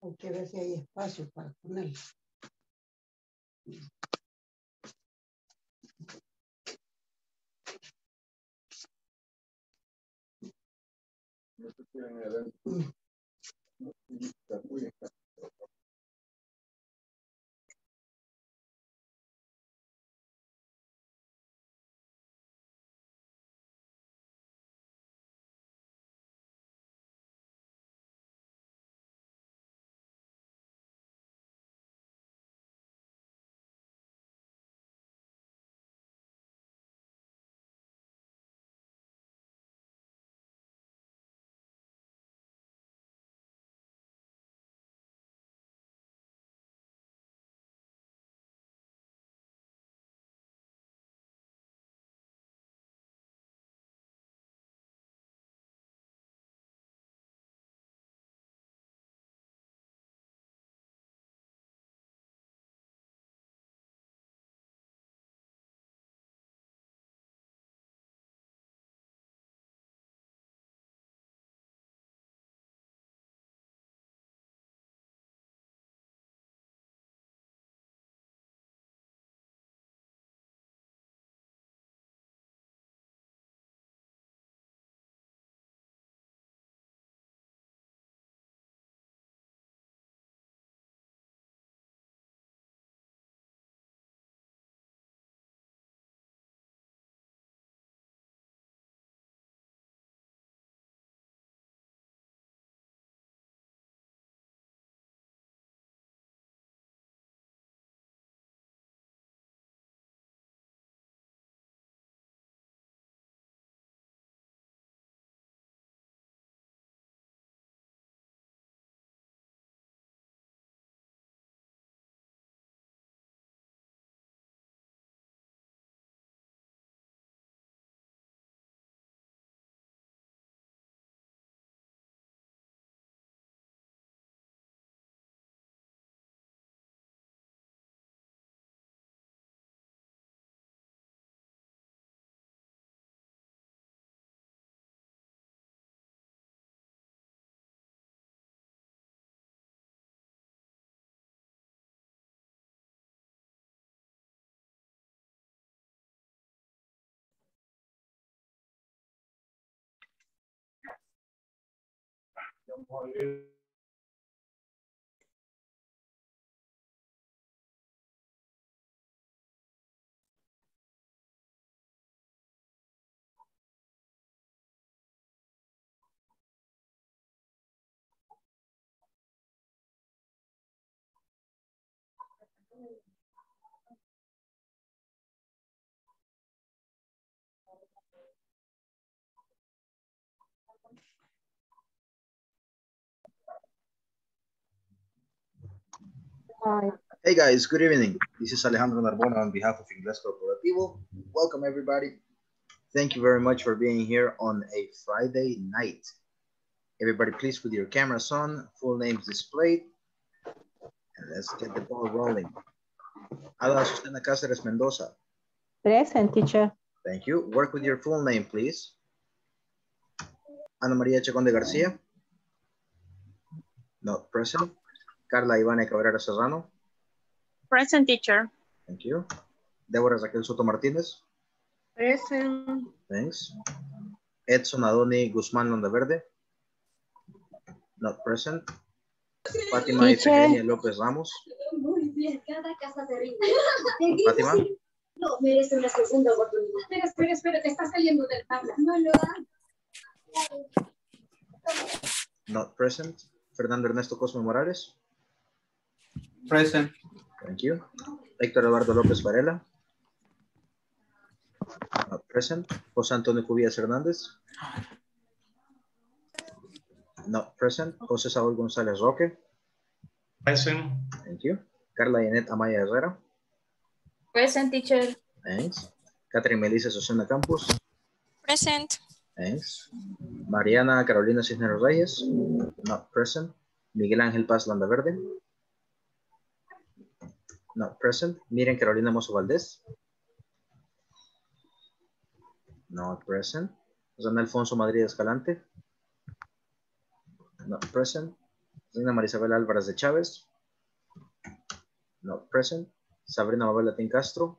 Hay que ver si hay espacio para ponerlo. Hi. Hey guys, good evening. This is Alejandro Narbona on behalf of Ingles Corporativo. Welcome everybody. Thank you very much for being here on a Friday night. Everybody please put your cameras on, full names displayed, and let's get the ball rolling. Ada Susana Cáceres Mendoza. Present, teacher. Thank you. Work with your full name, please. Ana María Chacón de García. Not present. Carla Ivana Cabrera Serrano. Present, teacher. Thank you. Débora Raquel Soto Martínez. Present. Thanks. Edson Adoni Guzmán Landaverde. Not present. Fátima Efigenia López Ramos. Muy bien, cada casa se rinde. Fátima. No, merece una segunda oportunidad. Espera, te estás saliendo del tabla. No lo hagas. Not present. Fernando Ernesto Cosme Morales. Present. Thank you. Héctor Eduardo López Varela. Not present. José Antonio Cubillas Hernández. Not present. José Saúl González Roque. Present. Thank you. Carla Yanet Amaya Herrera. Present, teacher. Thanks. Catherine Melissa Susana Campos. Present. Thanks. Mariana Carolina Cisneros Reyes. Not present. Miguel Ángel Paz Landaverde. Not present. Miren Carolina Mozo Valdés. Not present. José Alfonso Madrid Escalante. Not present. Reina Marisabel Álvarez de Chávez. Not present. Sabrina Mabel Latín Castro.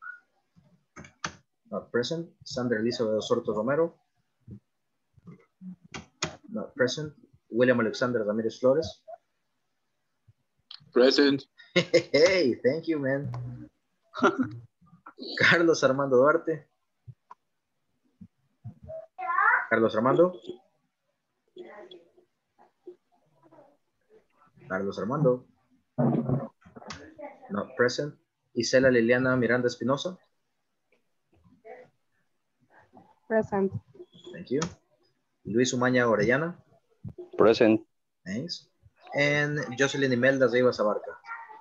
Not present. Sandra Elizabeth Osorto Romero. Not present. William Alexander Ramirez Flores. Present. Hey, thank you, man. Carlos Armando Duarte. Carlos Armando. Carlos Armando. Not present. Isela Liliana Miranda Espinosa. Present. Thank you. Luis Umaña Orellana. Present. Thanks. And Jocelyn Imelda Rivas Abarca.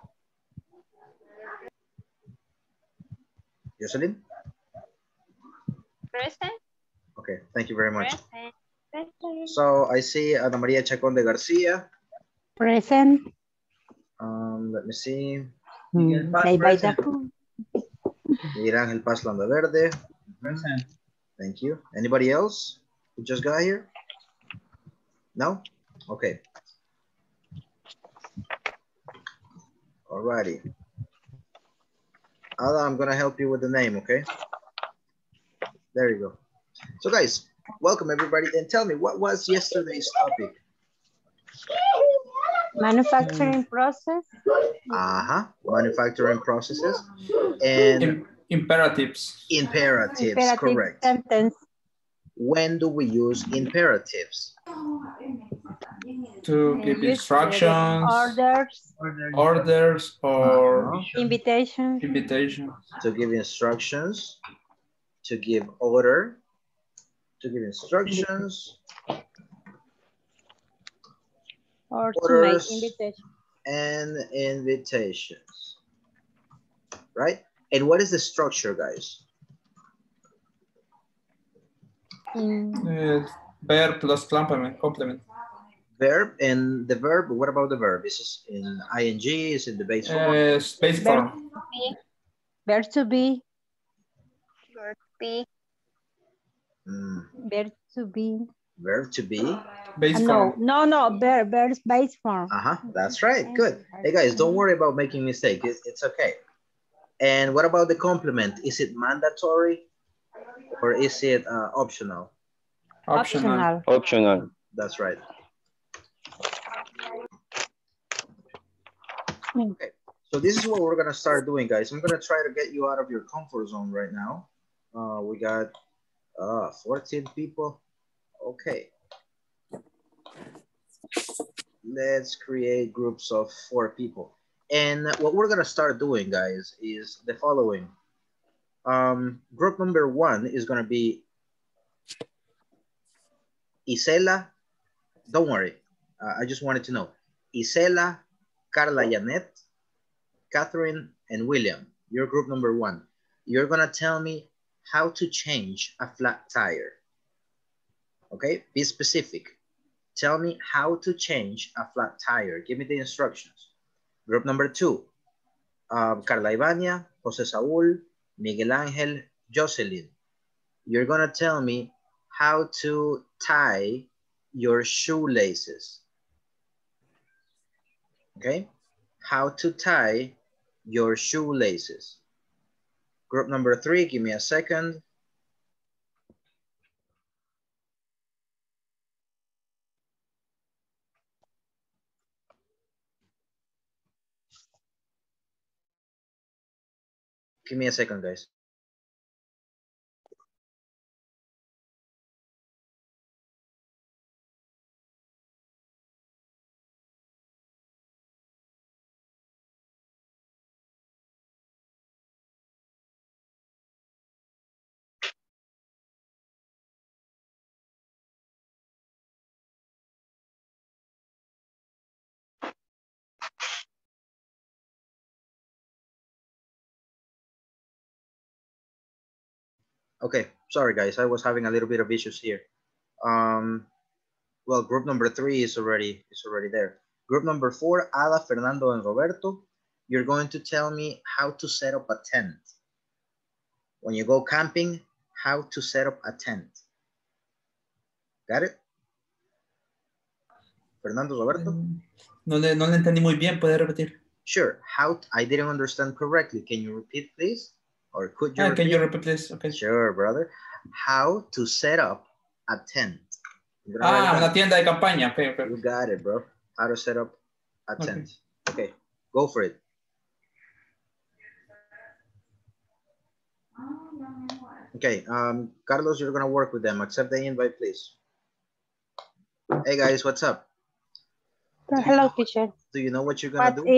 Jocelyn? Present. Okay, thank you very much. Present. So I see Ana María Chacón de Garcia. Present. Let me see. Say by the phone. Miguel Ángel Paz Landa Verde. Present. Thank you. Anybody else who just got here? No? Okay. Alrighty. Ada, I'm gonna help you with the name, okay? There you go. So guys, welcome everybody. And tell me, what was yesterday's topic? Manufacturing process. Manufacturing processes and Imperatives. imperatives, Imperative correct. sentence. When do we use imperatives? To give instructions. Orders. Orders or Invitations. invitations. To give instructions, to give order, to give instructions, Or to orders, make invitation. and invitations, right? And what is the structure, guys? Verb plus complement. Verb, and the verb, what about the verb? Is this in ing, is it the base form? Space form. Verb to be. Verb be. Verb to be. Verb to be. Base No, form. no, verb's base form. That's right, good. Hey guys, don't worry about making mistakes, it's okay. And what about the complement? Is it mandatory or is it optional? Optional. Optional. That's right. Okay, so this is what we're gonna start doing, guys. I'm gonna try to get you out of your comfort zone right now. We got 14 people. Okay. Let's create groups of 4 people. And what we're gonna start doing, guys, is the following. Group number 1 is gonna be Isela. Don't worry, I just wanted to know. Isela, Carla Janet, Catherine, and William. You're group number 1. You're gonna tell me how to change a flat tire. Okay, be specific. Tell me how to change a flat tire. Give me the instructions. Group number 2, Carla Ivania, Jose Saúl, Miguel Ángel, Jocelyn. You're gonna tell me how to tie your shoelaces. Okay, how to tie your shoelaces. Group number 3, give me a second. Give me a second, guys. Okay, sorry guys, I was having a little bit of issues here. Well, group number 3 is already there. Group number 4, Ada, Fernando, and Roberto. You're going to tell me how to set up a tent. When you go camping, how to set up a tent. Got it? Fernando, Roberto? No le entendí muy bien, ¿puede repetir? Sure. I didn't understand correctly. Can you repeat, please? Or could you repeat? Can you repeat, please? Okay. Sure, brother. How to set up a tent. Una tienda de campaña. Okay. You got it, bro. How to set up a tent. Okay, go for it. Okay, Carlos, you're gonna work with them. Accept the invite, please. Hey guys, what's up? Hello, teacher. Do you know what you're gonna do?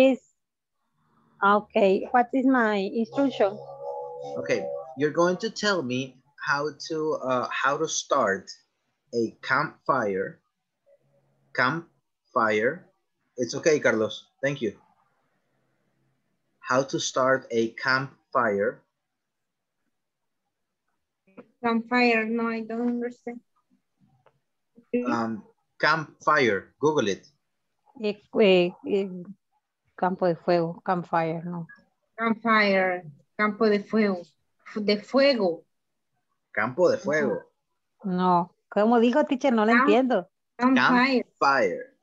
What is my instruction? Okay, you're going to tell me how to start a campfire. Campfire. It's okay, Carlos. Thank you. How to start a campfire. Campfire, no, I don't understand. Campfire, Google it. Campo de fuego, campfire, no. Campfire, campo de fuego. De fuego. Campo de fuego. No, ¿cómo dijo, teacher? No lo entiendo. Campfire. Campfire.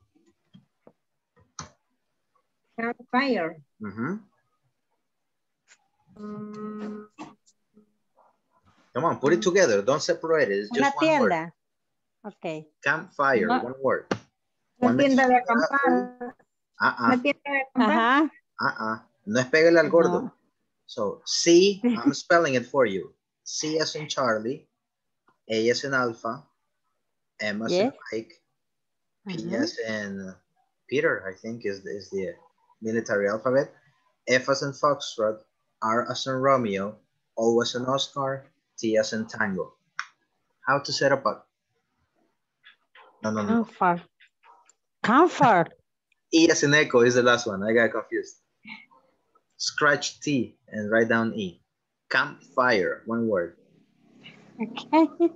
Campfire. Come on, put it together. Don't separate it. It's just one word. Una tienda. Okay. Campfire, one word. Una tienda de acampar. Una tienda de acampar. No es pégale al gordo. No. So, C, I'm spelling it for you. C as in Charlie, A as in Alpha, M as in Mike, P as in Peter, I think is the military alphabet, F as in Foxtrot, R as in Romeo, O as in Oscar, T as in Tango. How to set up a... No. Comfort. E as in Echo is the last one. I got confused. Scratch T and write down E. Campfire, one word. Okay.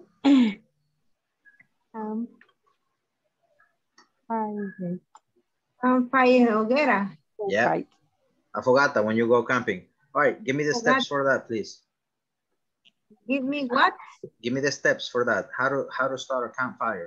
Campfire, hoguera. Yeah. Right. A fogata when you go camping. All right, give me the steps for that, please. Give me what? Give me the steps for that. How to start a campfire.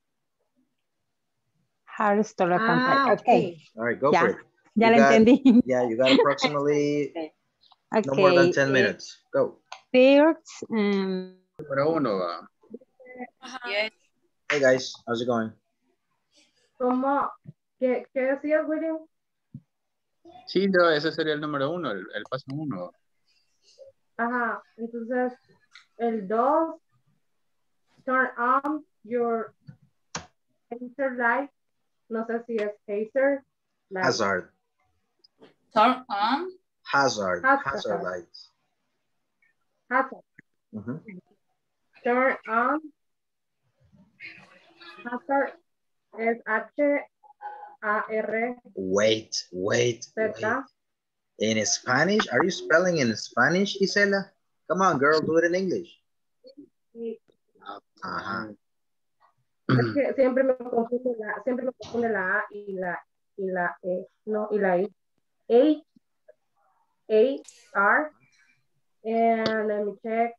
How to start a campfire. Okay. All right, go for it. Ya lo entendí. Yeah, you got approximately no more than 10 minutes. Go. First, Número uno. Yes. Hey guys, how's it going? ¿Cómo? ¿Qué decía, William? Sí, no, ese sería el número uno, el paso uno. Ajá, entonces el 2, turn on your hazer light. No sé si es hazer. Light. Hazard. Turn on. Hazard lights. Hazard. Turn on. Hazard es H-A-R. Wait. In Spanish? Are you spelling in Spanish, Isela? Come on, girl, do it in English. Ajá. Es que siempre me confunde la A y la E. No, y la I. H-A-R. And let me check.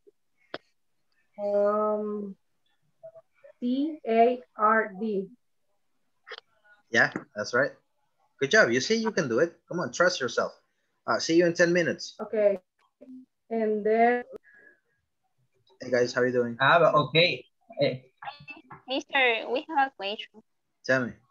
C-A-R-D. Yeah, that's right. Good job. You see, you can do it. Come on, trust yourself. See you in 10 minutes. Okay. And then. Hey guys, how are you doing? Okay. Mister, we have a question. Tell me.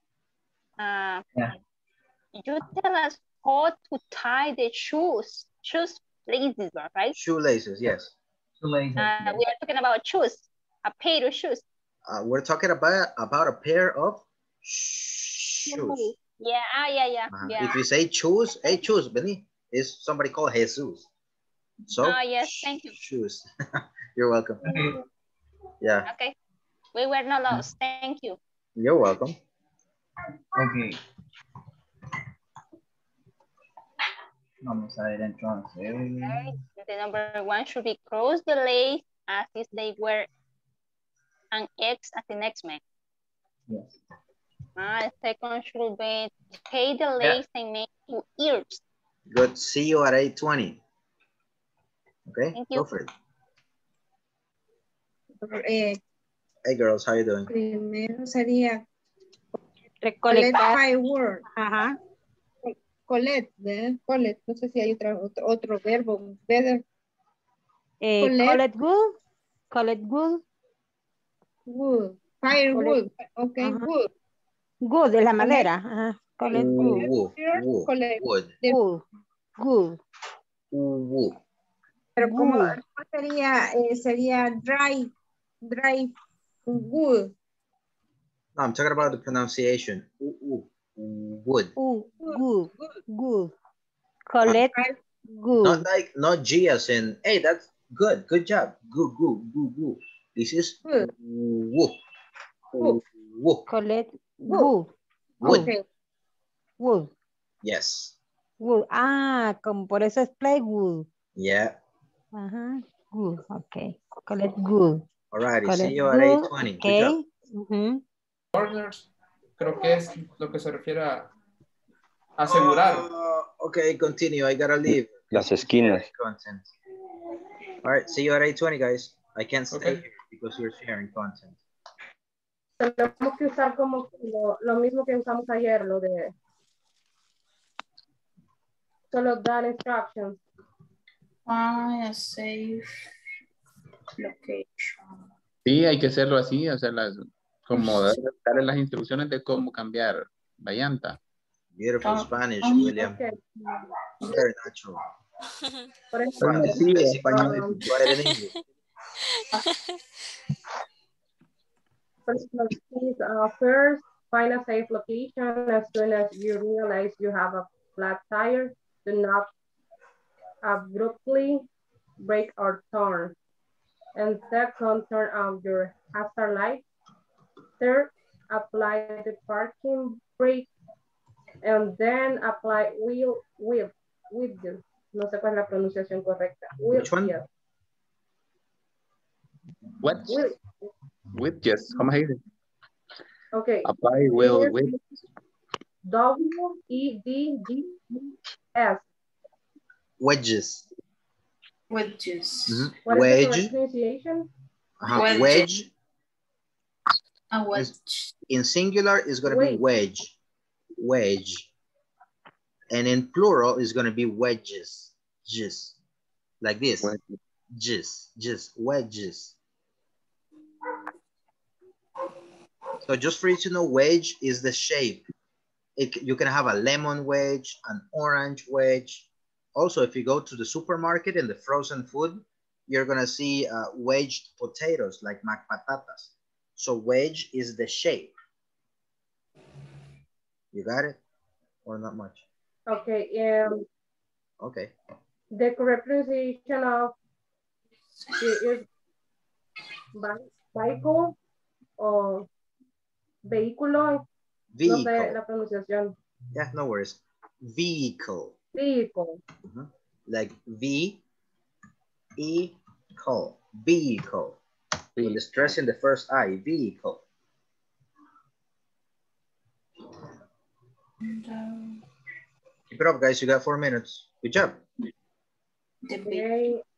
You tell us how to tie the shoes. Shoes laces, right? Shoelaces, yes. We are talking about shoes. A pair of shoes. We're talking about a pair of shoes. Yeah. If you say choose, hey, choose, Benny, is somebody called Jesus. So, yes, thank you. Shoes. You're welcome. Okay. Yeah. Okay. We were not lost. Thank you. You're welcome. Okay. Vamos a ver entonces. The number 1 should be cross the lace as if they were an X as in X-Men. Yes. The second should be take the lace and make 2 ears. Good. See you at 8:20. Okay, Thank you. go for it. Hey girls, how you doing? Primero sería Collect Recolectar. fireworks. Ajá. Collect, ¿verdad? Collect. No sé si hay otro verbo. Better. Collect wood. Collect wood. Wood. Firewood. Okay, Ajá. wood. Good es la madera. Ajá. Collect wood. Collect. Wood. Wood. Good. Wood. Pero ¿cómo Wood. sería? Sería dry wood. No, I'm talking about the pronunciation. Wood. Good. Good. Collect good. Not G as in, hey, that's good. Good job. Good. This is woo. Woo. Collect wood. Wood. Okay. Wood. Yes. Wood. Ah, como por eso es plywood. Yeah. Ajá. Good. Okay. Collect good. Alrighty. Collect See you at good. 8:20. Okay. Good job. Ujú. Corners, creo que es lo que se refiere a asegurar. Okay, continue. I gotta leave. Las esquinas. Content. All right. See you at 8:20, guys. I can't stay Okay. here because you're sharing content. Tenemos que usar como lo mismo que usamos ayer, lo de solo dar instructions. Find a safe location. Sí, hay que hacerlo así, como darle las instrucciones de cómo cambiar la llanta. Beautiful Spanish, William. Okay. Very natural. Por ejemplo, Español, please, first, find a safe location. As soon as you realize you have a flat tire, do not abruptly brake or turn. And second, turn on your hazard light. Third, apply the parking brake. And then apply wheel width. No sé cuál es la pronunciación correcta. Which one? Yes. What? With, yes. ¿Cómo se dice? Okay. Apply wheel with. W-E-D-G-E-S. Wedges. Wedges. What is the correct pronunciation? Wedge. A wedge. In singular is going to be wedge. Wedge. And in plural is going to be wedges. Just like this. Just wedges. So just for you to know, wedge is the shape. You can have a lemon wedge, an orange wedge. Also, if you go to the supermarket and the frozen food, you're going to see wedged potatoes like macpatatas. So wedge is the shape. You got it? Or not much? Okay. Okay. The correct pronunciation of is vehicle or vehículo. Vehicle. No sé la pronunciación. Yeah, no worries. Vehicle. Vehicle. Like V-E-call. Vehicle. With the stress in the first I. Vehicle. Keep it up, guys. You got 4 minutes. Good job. Okay.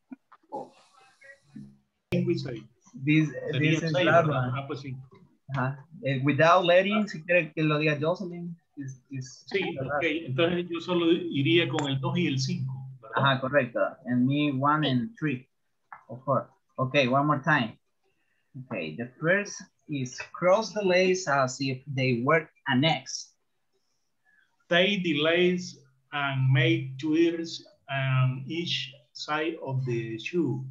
This is claro. Without letting, si quiere que lo diga Jocelyn. Sí, ok. Entonces yo solo iría con el 2 y el 5. Ajá, correcto. And me 1 and 3. Of course. Okay, one more time. Okay, the first is cross the legs as if they were an X. Take the legs and make tweers on each side of the shoe.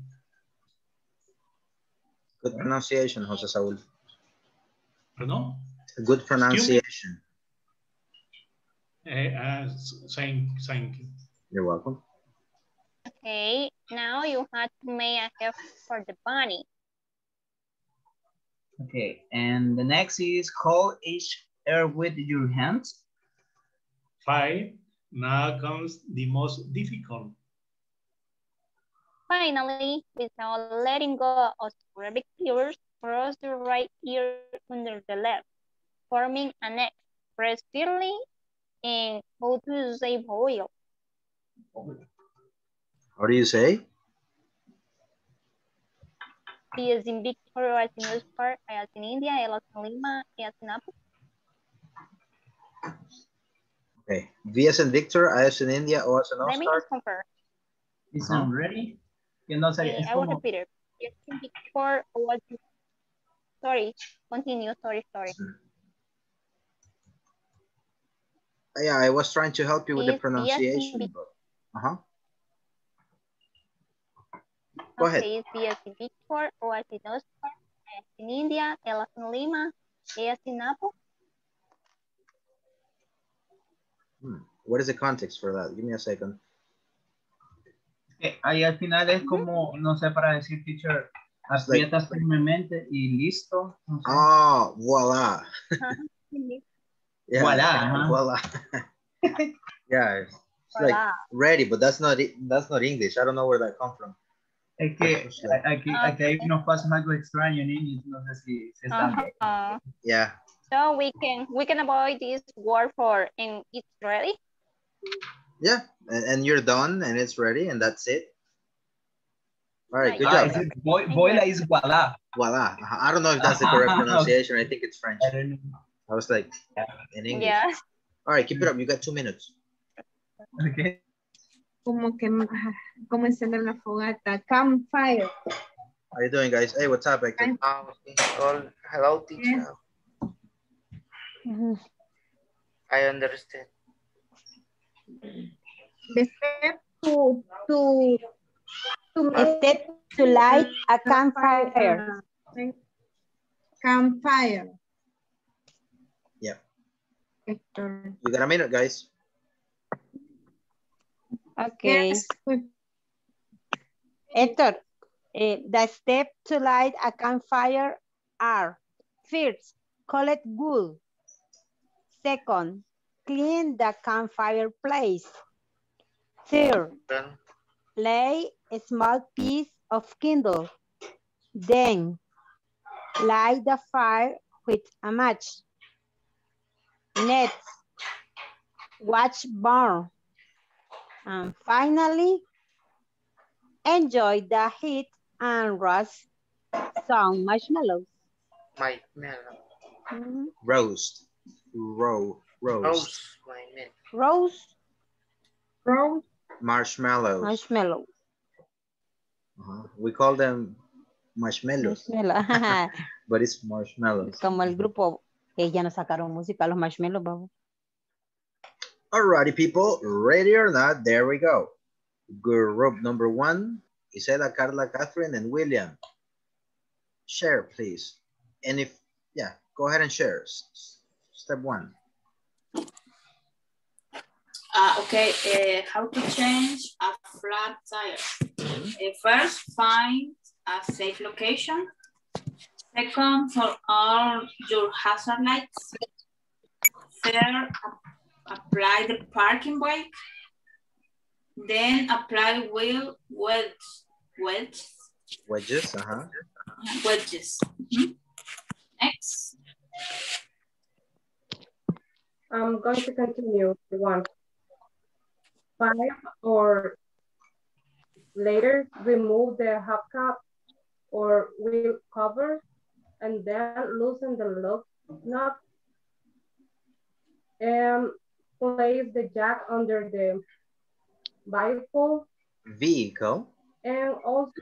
Good pronunciation, Jose Saúl. Perdón? Good pronunciation. Thank you. You're welcome. Okay, now you have to make a hair for the bunny. Okay, and the next is hold each air with your hands. 5. Now comes the most difficult. Finally, without letting go of cervic ears, cross the right ear under the left, forming an X. Press firmly and go to save oil. How do you say? V as in Victor, as in Oscar, as in India, L as in Lima, as in Apple. Okay. V as in Victor, I as in India, O as in Let me Oscar. just confirm. Is I'm ready. Que no sería, es I will como, repeat it. V as in Victor, O as in... Sorry, continue, sorry. Yeah, I was trying to help you with the Is V as in pronunciation. Victor. But, Go ahead. Okay, it's V as in Victor, O as in Oscar, A as in India, L as in Lima, A as in Apple. What is the context for that? Give me a second. ahí al final es como, no sé, para decir, teacher, aprietas firmemente y listo. No sé. Oh, voila. Yeah, Voila. voila. Yeah, it's like Voila. ready, but that's not English. I don't know where that comes from. Es que aquí hay unos pasos algo extraños en inglés, no sé si están bien. Yeah. So we can avoid this word for and it's ready. Yeah, and you're done, and it's ready, and that's it. All right, good job. Voila is voila. Voila. I don't know if that's the correct pronunciation. I think it's French. I was like, in English. Yeah. All right, keep it up. You got 2 minutes. Okay. Como encender la fogata. Campfire. How are you doing, guys? Hey, what's up, Hector? Hello, teacher. I understand. The step to light a campfire. Campfire. Yeah. Hector. You got a minute, guys. Okay. Yes. Hector, the steps to light a campfire are: first, collect wood. Second, clean the campfire place. Third, lay a small piece of kindle. Then, light the fire with a match. Next, watch burn. And finally, enjoy the heat and roast some marshmallows. Roast. Roast. Marshmallows. We call them marshmallows. But it's marshmallows. Como el grupo, ya nos sacaron música, los marshmallows, vamos. Alrighty, people, ready or not, there we go. Group number 1, Isela, Carla, Catherine, and William. Share, please. And if, yeah, go ahead and share. Step 1. Okay, how to change a flat tire. First, find a safe location. Second, turn on your hazard lights. Third, apply the parking brake. Then apply wedges. Wedges. Next. I'm going to continue. 1. 5 or later, remove the hubcap or wheel cover and then loosen the lock nut and place the jack under the vehicle. And also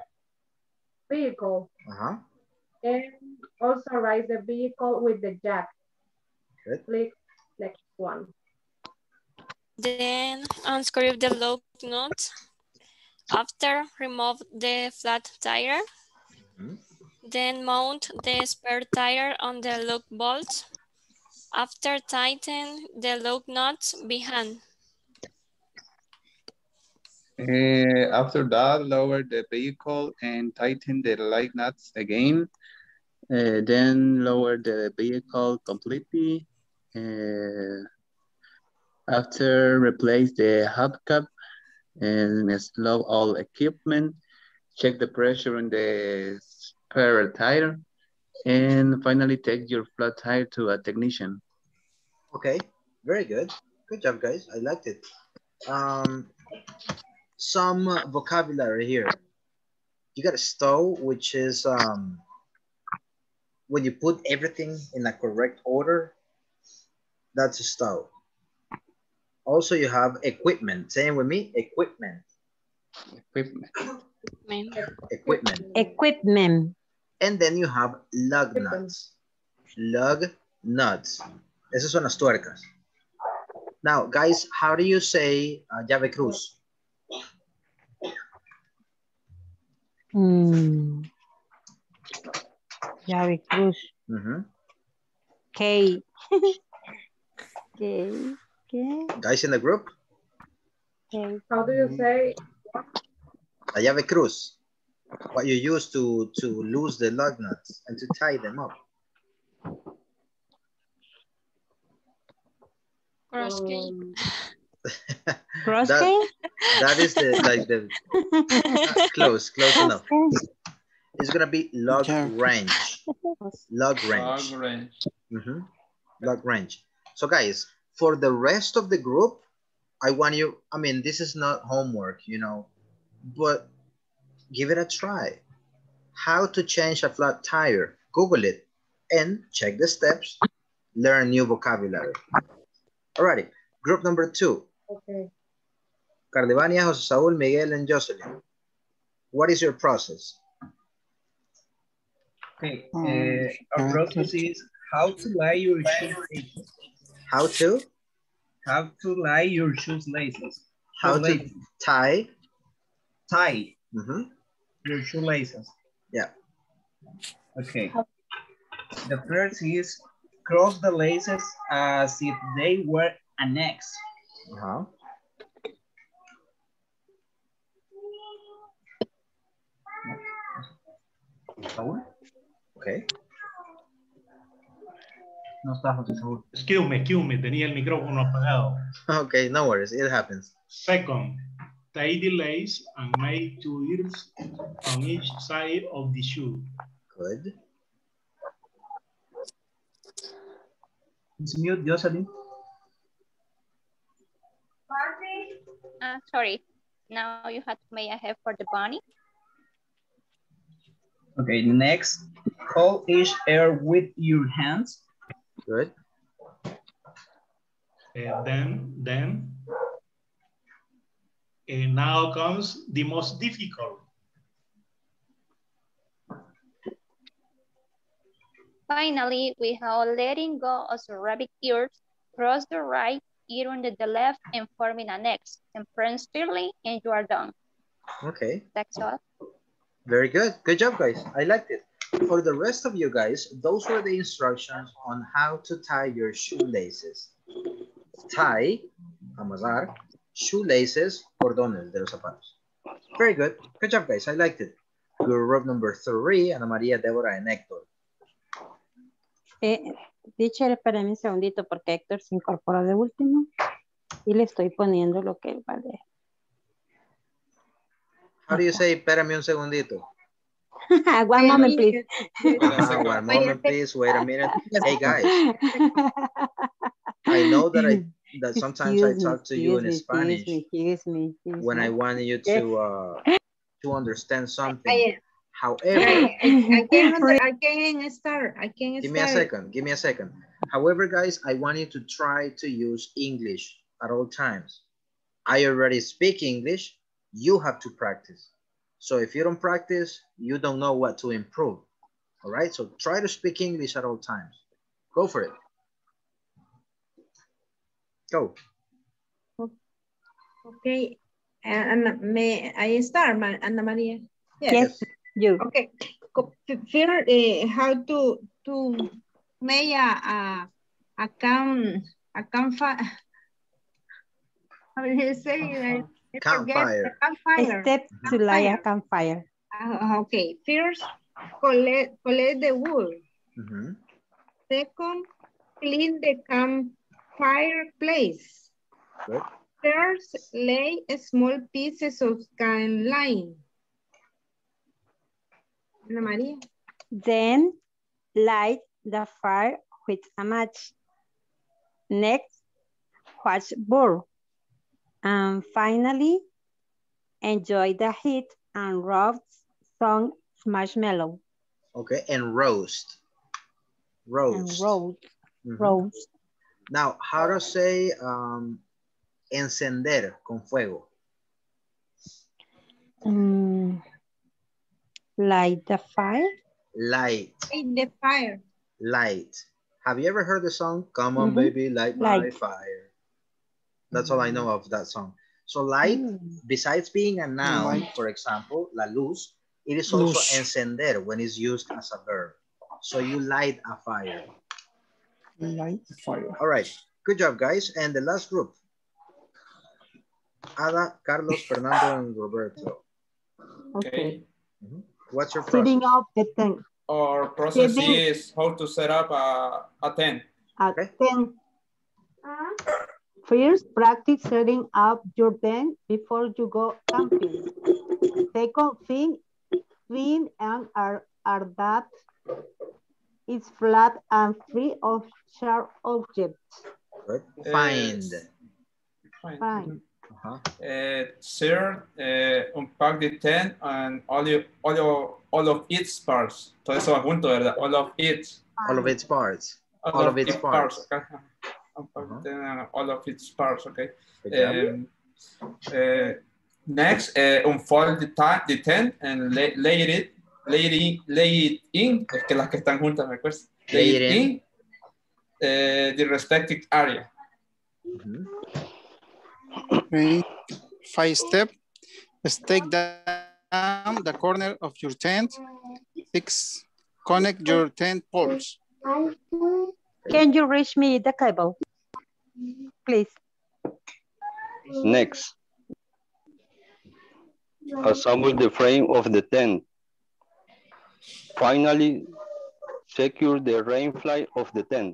and also raise the vehicle with the jack. Good. Click next one. Then unscrew the lock nut. After, remove the flat tire. Then mount the spare tire on the lock bolt. After, tighten the lock nuts behind. After that, lower the vehicle and tighten the light nuts again. Then lower the vehicle completely. After, replace the hubcap and slow all equipment. Check the pressure on the spare tire. And finally, take your flat tire to a technician. Okay, very good. Good job, guys. I liked it. Some vocabulary here. You got a stow, which is when you put everything in a correct order, that's a stow. Also, you have equipment. Say it with me, equipment. Equipment. Equipment. Equipment. And then you have lug nuts. Lug nuts. Esas son las tuercas. Now, guys, how do you say llave cruz? Llave cruz. K. K. Guys in the group? K. How do you say? La llave cruz. What you use to lose the lug nuts and to tie them up. Cross K. Cross that, K? that is the close enough. It's gonna be lug wrench. Lug wrench. Lug wrench. So guys, for the rest of the group, I want you, I mean, this is not homework, you know, but give it a try. How to change a flat tire. Google it and check the steps. Learn new vocabulary. Alrighty, group number 2. Okay. Cardevania, Jose Saul, Miguel, and Jocelyn. What is your process? Okay, our process is how to lie your shoelaces. How to? How to lie your shoelaces. How to tie? Tie your shoelaces. Yeah. Okay. The first is cross the laces as if they were an X. Okay. No está José Saúl. Excuse me, tenía el micrófono apagado. Okay, no worries, it happens. Second, tie the lace and make 2 ears on each side of the shoe. Good. It's mute, Jocelyn. Sorry. Now you have to make a head for the bunny. Okay, next, hold each ear with your hands. Good. Then now comes the most difficult. Finally, we have letting go of the rabbit ears, cross the right ear under the left and forming an X. And press steadily and you are done. Okay. That's all. Very good. Good job, guys. I liked it. For the rest of you guys, those were the instructions on how to tie your shoelaces. Tie, amarrar, shoelaces, cordones de los zapatos. Very good. Good job, guys. I liked it. Group number 3, Ana María, Débora, and Héctor. Teacher, espérame un segundito porque Héctor se incorporó de último y le estoy poniendo lo que él va a leer. How do you say, espérame un segundito? One moment, please. One moment, please. Wait a minute. Hey, guys. I know that sometimes I talk to you in Spanish when I want you to understand something. However, I can start. Give me a second. However, guys, I want you to try to use English at all times. I already speak English. You have to practice. So if you don't practice, you don't know what to improve. All right, so try to speak English at all times. Go for it. Go. Okay, and may I start, Ana Maria? Yes, you. Okay, first, how to make a campfire. How do you say? Campfire. Step to light a campfire. Okay, first, collect the wood. Second, clean the campfire place. Good. Third, lay small pieces of can line. Ana Maria. Then, light the fire with a match. Next, watch burn. And finally, enjoy the heat and roast some marshmallow. Okay, and roast. Roast. And roast. Roast. Now, how to say Encender con fuego. Light the fire. Light. Light the fire. Light. Have you ever heard the song, Come on, baby, light my fire? That's all I know of that song. So light, besides being a noun, for example, la luz, it is also encender when it's used as a verb. So you light a fire. Light a fire. All right. Good job, guys. And the last group. Ada, Carlos, Fernando, and Roberto. Okay. What's your process? Setting up the tent. Our process is how to set up a tent. A tent. First, practice setting up your tent before you go camping. Second thing and are that it's flat and free of sharp objects. Good. Find. Third, unpack the tent and all of its parts. Todo eso va junto, ¿verdad? All of its. All of its parts. All of its parts. All of its parts, okay. Next, unfold the tent and lay it in. Es que las que están juntas me cuesta. Lay it in the respective area. Okay. 5 step. Stake down the corner of your tent. 6. Connect your tent poles. Can you reach me the cable? Please. Next. Assemble the frame of the tent. Finally, secure the rain fly of the tent.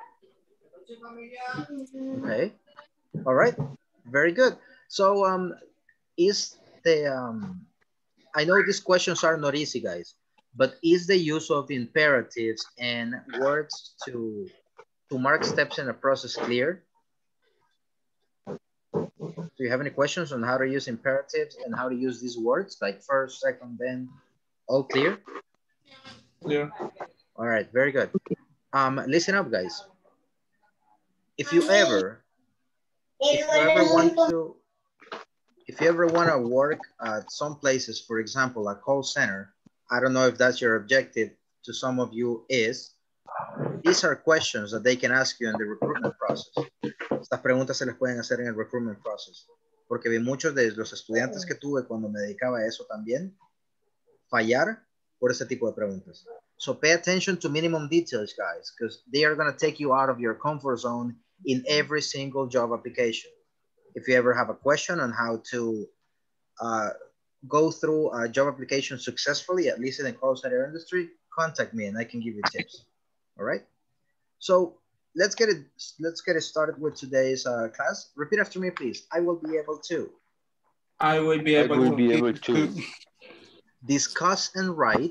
Okay. All right. Very good. So is the I know these questions are not easy, guys, but is the use of imperatives and words to mark steps in a process clear? Do you have any questions on how to use imperatives and how to use these words like first, second, then? All clear? Yeah. All right, very good. Listen up, guys. If you ever want to work at some places, for example, a call center, I don't know if that's your objective to some of you is, these are questions that they can ask you in the recruitment process. Estas preguntas se les pueden hacer en el recruitment process. Porque vi muchos de los estudiantes que tuve cuando me dedicaba a eso también, fallar por ese tipo de preguntas. So pay attention to minimum details, guys, because they are going to take you out of your comfort zone in every single job application. If you ever have a question on how to go through a job application successfully, at least in the call center industry, contact me and I can give you tips. All right. So let's get it started with today's class. Repeat after me, please. I will be able to. I will be able to. Discuss and write.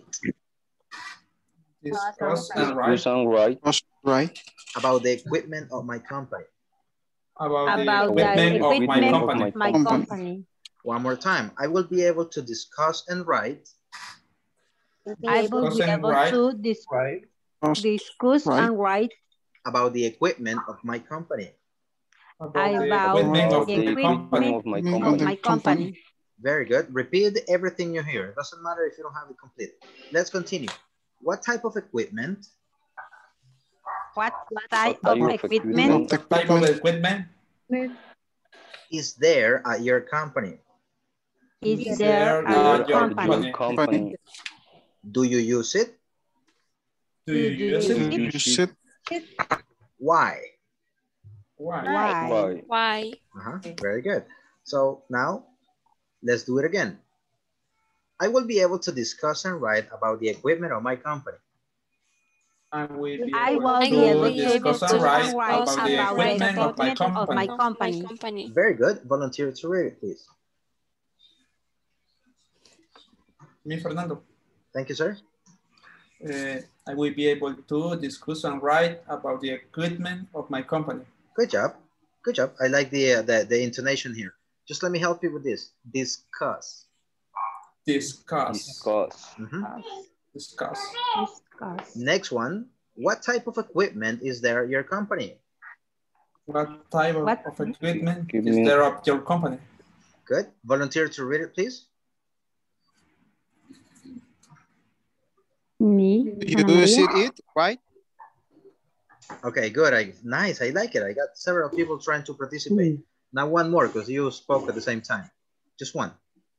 Discuss and write. About the equipment of my company. About the equipment of my company. One more time. I will be able to discuss and write. I will be able to discuss and write about the equipment of my company. About the equipment of my company. Very good. Repeat everything you hear. It doesn't matter if you don't have it complete. Let's continue. What type of equipment? What type of equipment? Is there at your company? Is there at your company? Do you use it? Do you use it? Why? Why? Very good. So now let's do it again. I will be able to discuss and write about the equipment of my company. I will be able to discuss and write about the equipment of my company. Very good. Volunteer to read it, please. Me, Fernando. Thank you, sir. I will be able to discuss and write about the equipment of my company. Good job. Good job. I like the intonation here. Just let me help you with this. Discuss. Discuss. Next one. What type of equipment is there at your company? What type What? of equipment is there of your company? Good. Volunteer to read it, please. Me. You use it, right? Okay, good. Nice. I like it. I got several people trying to participate. Now one more because you spoke at the same time. Just one.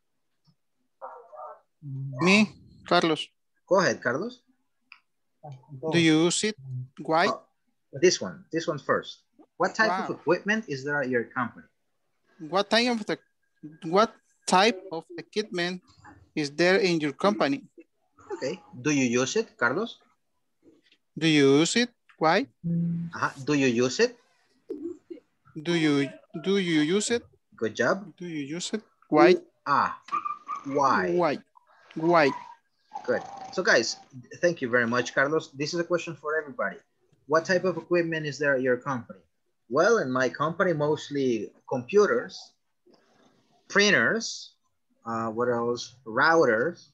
Me, Carlos. Go ahead, Carlos. Do you use it? Why? This one first. What type of equipment is there at your company? What type of equipment is there in your company? Okay. Do you use it, Carlos? Do you use it? Why? Do you use it? Do you use it? Good job. Do you use it? Why? Why? Why? Good. So guys, thank you very much, Carlos. This is a question for everybody. What type of equipment is there at your company? Well, in my company, mostly computers, printers, what else? Routers,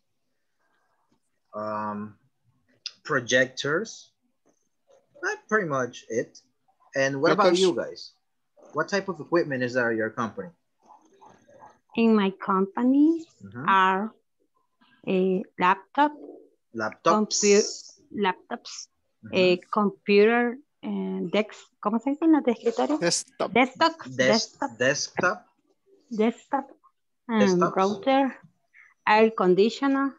projectors. That's pretty much it. And what about you guys? What type of equipment is there at your company? In my company are a laptops, a computer, ¿cómo se dice en las de escritorio? Desktop, router, air conditioner,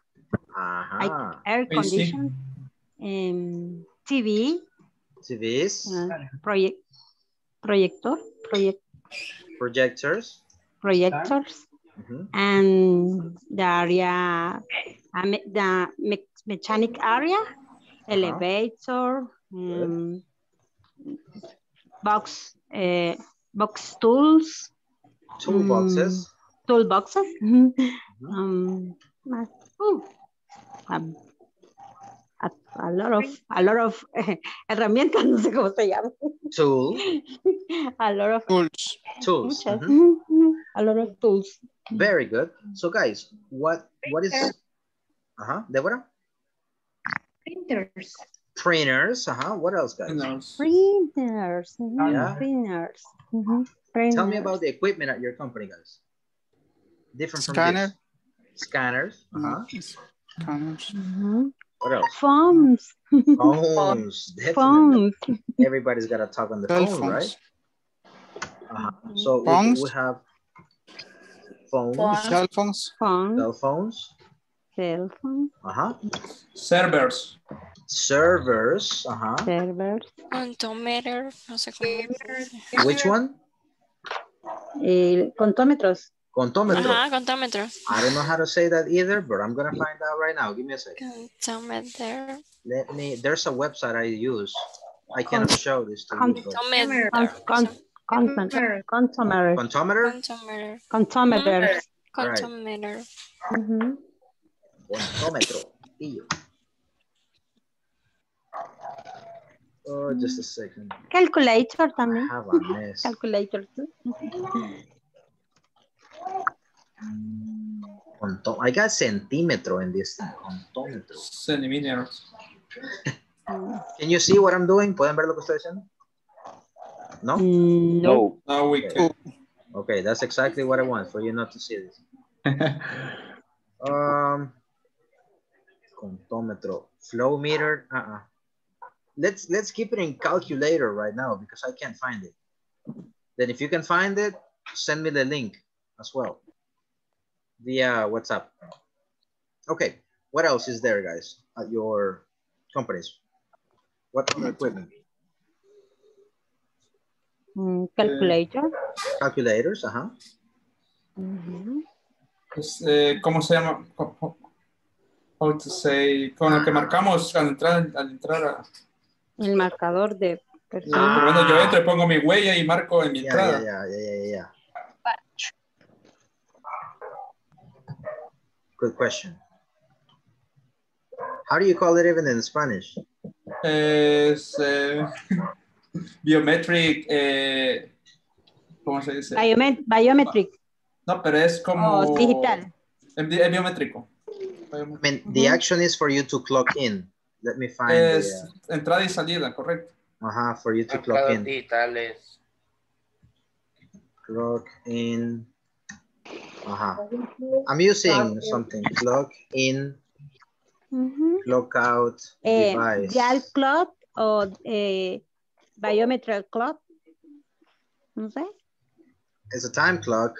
TV, TVs, projectors, and the area, the mechanic area, elevator, box tools, toolboxes, a lot of herramientas, no sé cómo se llama. Tools. A lot of tools. A lot of tools. Very good. So guys, what is Deborah? Printers. What else, guys? Printers. Yeah. Printers. Tell me about the equipment at your company, guys. Different from this. Scanners. Scanners. What else? Phones. Definitely. Everybody's got to talk on the phone, right? So we have phones. Cell phones. Cell phones. Servers. Servers. Contometer, no sé cómo. Which one? Contómetros. Contometer. Contometer. I don't know how to say that either, but I'm gonna find out right now. Give me a second. Contometer. There's a website I use. I cannot show this to you. Contometer. Contometer? Contometer. Contometer. Contometro. Oh, just a second. Calculator también. I have a mess. Calculator too. I got centimetro in this thing. Contometro. Centimeters. Can you see what I'm doing? ¿Pueden ver lo que estoy haciendo? No? No. No, we can't. Okay, that's exactly what I want, for you not to see this. Contometro. Flow meter. Let's keep it in calculator right now because I can't find it. Then if you can find it, send me the link as well via WhatsApp. Okay, what else is there, guys, at your companies? What other equipment? Calculator. Calculators, ¿Cómo se llama? How to say, con el que marcamos al entrar a... El marcador de personas. Pero bueno, yo entro y pongo mi huella y marco en mi entrada. Yeah. Good question. How do you call it even in Spanish? Es biometric, ¿cómo se dice? Biometric. No, pero es como... digital. Es biométrico. I mean, the action is for you to clock in. Let me find es entrada y salida, correcto. For you to clock in. Digitales. Clock in. I'm using something. Clock in. Clock out device. Dial clock o biometric clock. No sé. It's a time clock.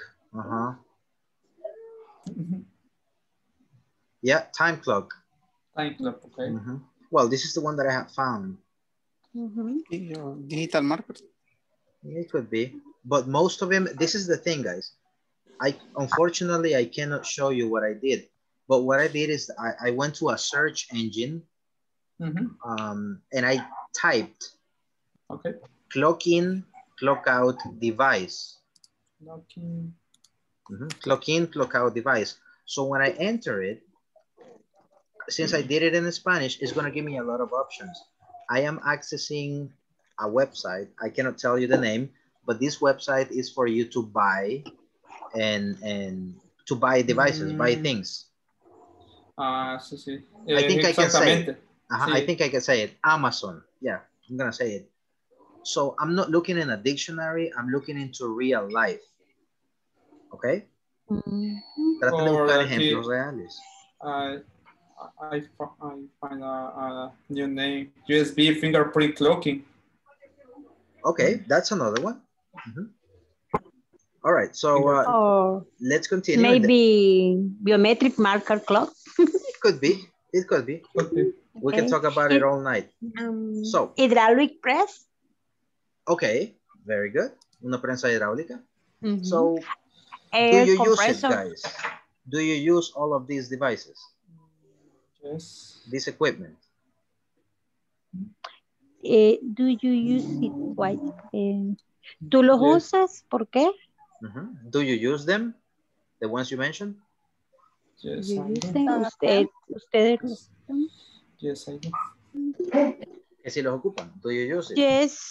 Yeah, time clock. Time clock, okay. Well, this is the one that I have found. Digital marker. It could be, but most of them, this is the thing, guys. Unfortunately, I cannot show you what I did, but what I did is I went to a search engine and I typed clock in, clock out device. Clock in, clock out device. So when I enter it, since I did it in Spanish, it's going to give me a lot of options. I am accessing a website. I cannot tell you the name, but this website is for you to buy and to buy devices, buy things. Sí. I think I can say it. I think I can say it. Amazon. Yeah, I'm going to say it. So I'm not looking in a dictionary. I'm looking into real life. Okay? Traten de buscar ejemplos reales. I find a new name. USB fingerprint clocking. Okay, that's another one. All right, so let's continue. Maybe biometric marker clock. It could be. It could be. We can talk about it all night. So hydraulic press. Okay, very good. Una prensa hidráulica. So do you use it, guys? Do you use all of these devices? Yes. This equipment. Do you use it? Why? ¿Tú los usas? ¿Por qué? Do you use them? The ones you mentioned? Yes. ¿Ustedes los usan? Yes, I do. ¿Que si los ocupan? Do you use it? Yes.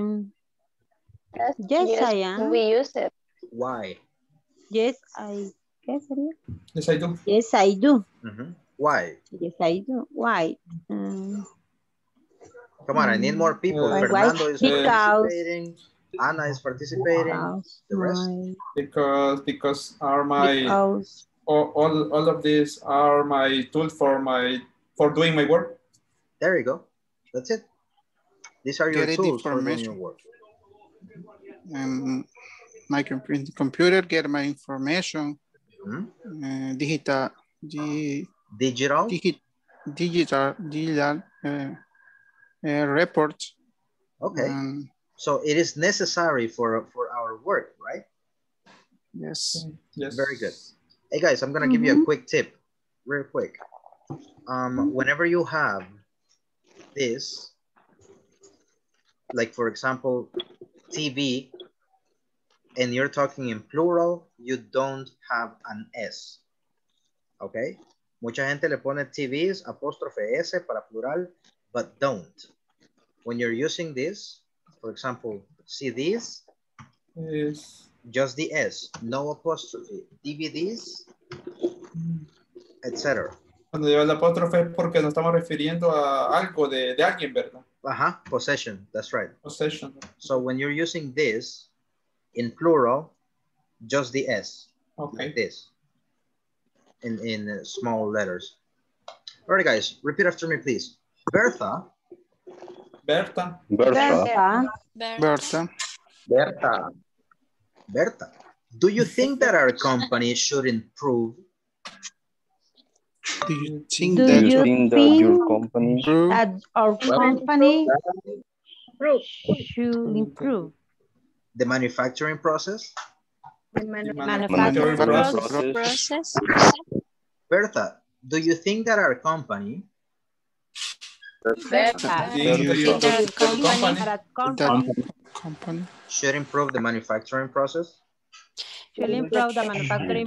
Yes, I am. We use it. Why? Yes, I. ¿Qué sería? Yes, I do. Yes, I do. Why? Yes, I do. Why? Come on, I need more people. Fernando is participating. Anna is participating. The rest? Because are my all of these are my tools for doing my work. There you go. That's it. These are your tools for doing your work. My computer get my information. Digital report. Okay. So it is necessary for our work, right? Yes. Yes. Very good. Hey guys, I'm gonna give you a quick tip, real quick. Whenever you have this, like for example, TV, and you're talking in plural, you don't have an S. Okay? Mucha gente le pone TVs, apóstrofe S para plural, but don't. When you're using this, for example, CDs, just the S, no apostrophe. DVDs, etc. Cuando lleva el apóstrofe es porque nos estamos refiriendo a algo de alguien, ¿verdad? Possession, that's right. Possession. So when you're using this in plural, just the S, like this, in small letters. All right, guys, repeat after me, please. Bertha. Bertha. Do you think that our company should improve? Do you think that your company that our company should improve the manufacturing process? The manufacturing process. Bertha, do you think that our company should improve the manufacturing process? Should improve the manufacturing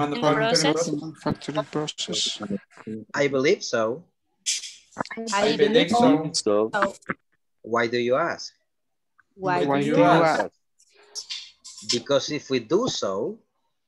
process. I believe so. I believe so. Why do you ask? Why do you ask? Because if we do so,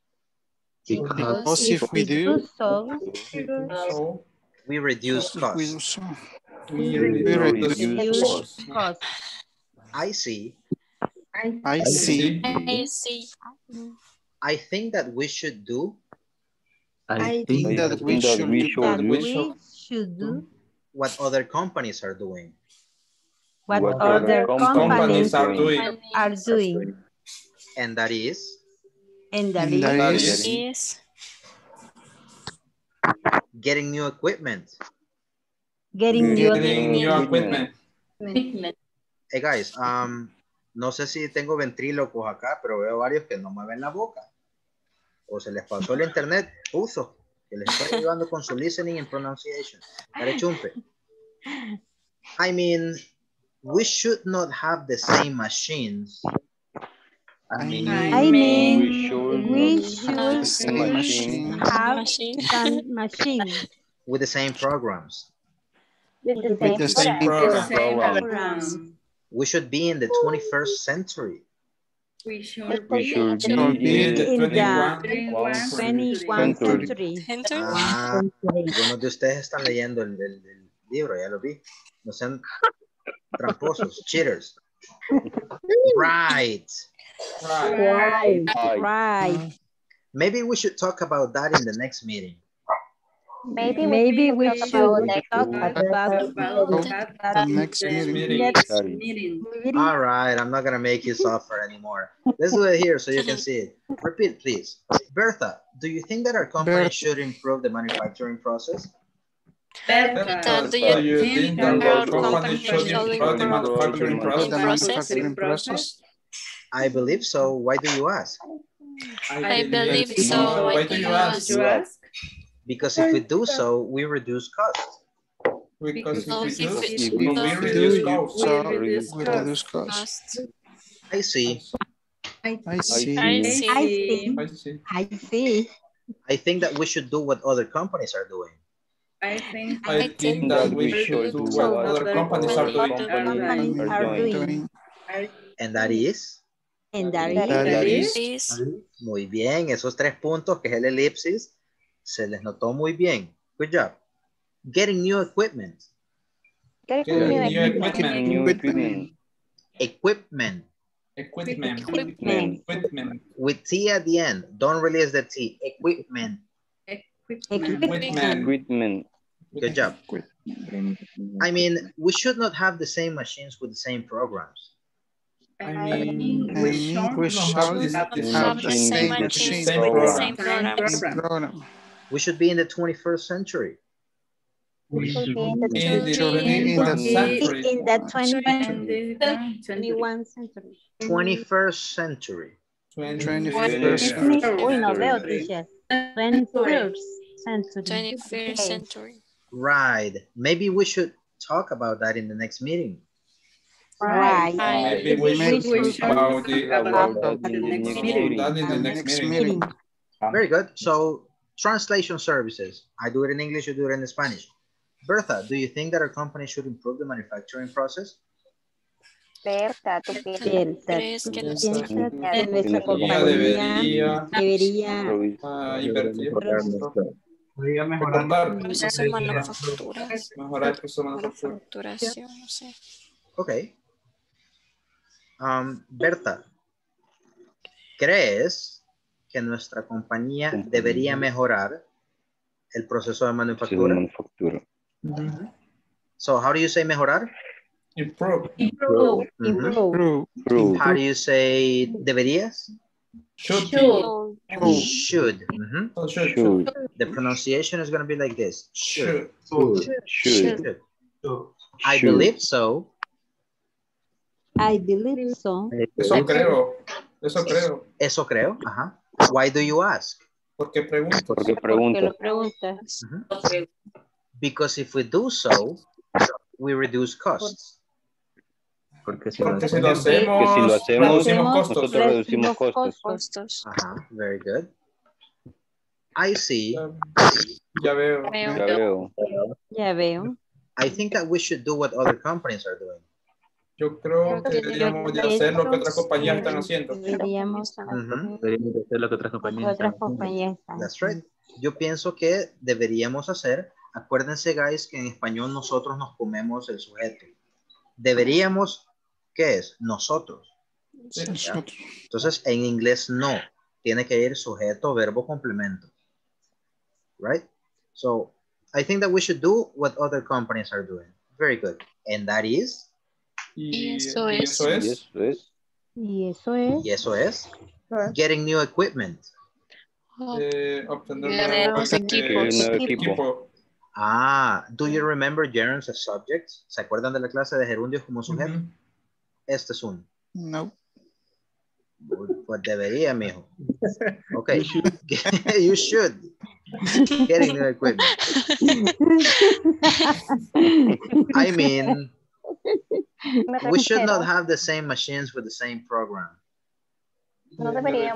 we reduce costs. We reduce costs. I see I see. I see. I think that we should do. I think that we should do what other companies are doing. what other companies are doing. And that is? And that is getting new equipment. Getting new equipment. Hey guys, no sé si tengo ventrílocos acá, pero veo varios que no mueven la boca. O se les pasó el internet, puso, que les estoy ayudando con su listening and pronunciation. Carechumpe. I mean, we should not have the same machines. I mean, we should have some machines. With the same programs. With the same programs. We should be in the 21st century. We should be in the 21st century. Algunos de ustedes están leyendo el libro, ya lo vi. No sean tramposos, cheaters. Right. Maybe we should talk about that in the next meeting. Maybe we should talk about the next meeting. All right, I'm not going to make you suffer anymore. Let's do it here so you can see it. Repeat, please. Bertha, do you think that our company should improve the manufacturing process? Bertha, do you think that our company should improve the manufacturing process? I believe so. Why do you ask? I believe so. Why do you ask? Because if we do so, we reduce costs. Because if we reduce costs. I see. I think that we should do what other companies are doing. I think that we should do what other companies are doing. And that is? Muy bien, esos 3 puntos que es el elipsis. Se les notó muy bien. Good job. Getting new equipment. Equipment. With T at the end. Don't release the T. Equipment. Good job. I mean, we should not have the same machines with the same programs. I mean, we should have the same machines with the same programs. We should be in the 21st century. We should be in the 21st century. 21st century. 21st century. Right. Maybe we should talk about that in the next meeting. Right. Maybe we should talk about that in the next meeting. Very good. So, translation services. I do it in English, you do it in Spanish. Bertha, do you think that our company should improve the manufacturing process? Berta, ¿tú crees que nuestra compañía debería invertir? Mejorar manufacturación, no sé. Ok. Berta, ¿crees que nuestra compañía debería mejorar el proceso de manufactura? So, how do you say mejorar? Improve. How do you say deberías? Should. The pronunciation is going to be like this. Should. I believe so. Eso creo. Eso creo. Ajá. Why do you ask? Porque pregunto. Because if we do so, we reduce costs. Porque si lo hacemos, nosotros reducimos costos. Ajá, very good. I see. Ya veo. I think that we should do what other companies are doing. Yo creo que deberíamos de hacer lo que otras compañías están haciendo. Deberíamos hacer lo que otras compañías están haciendo. That's right. Yo pienso que deberíamos hacer, acuérdense guys que en español nosotros nos comemos el sujeto. Deberíamos, ¿qué es? Nosotros. ¿Ya? Entonces, en inglés no. Tiene que ir sujeto, verbo, complemento. Right? So, I think that we should do what other companies are doing. Very good. And that is? Y eso es. Getting new equipment. Obtener nuevos equipos. Ah, do you remember gerunds as subjects? ¿Se acuerdan de la clase de gerundios como sujeto? Este es uno. No. Pues debería, mijo. Okay. You should. Getting new equipment. I mean, we should not have the same machines with the same program. No deberíamos.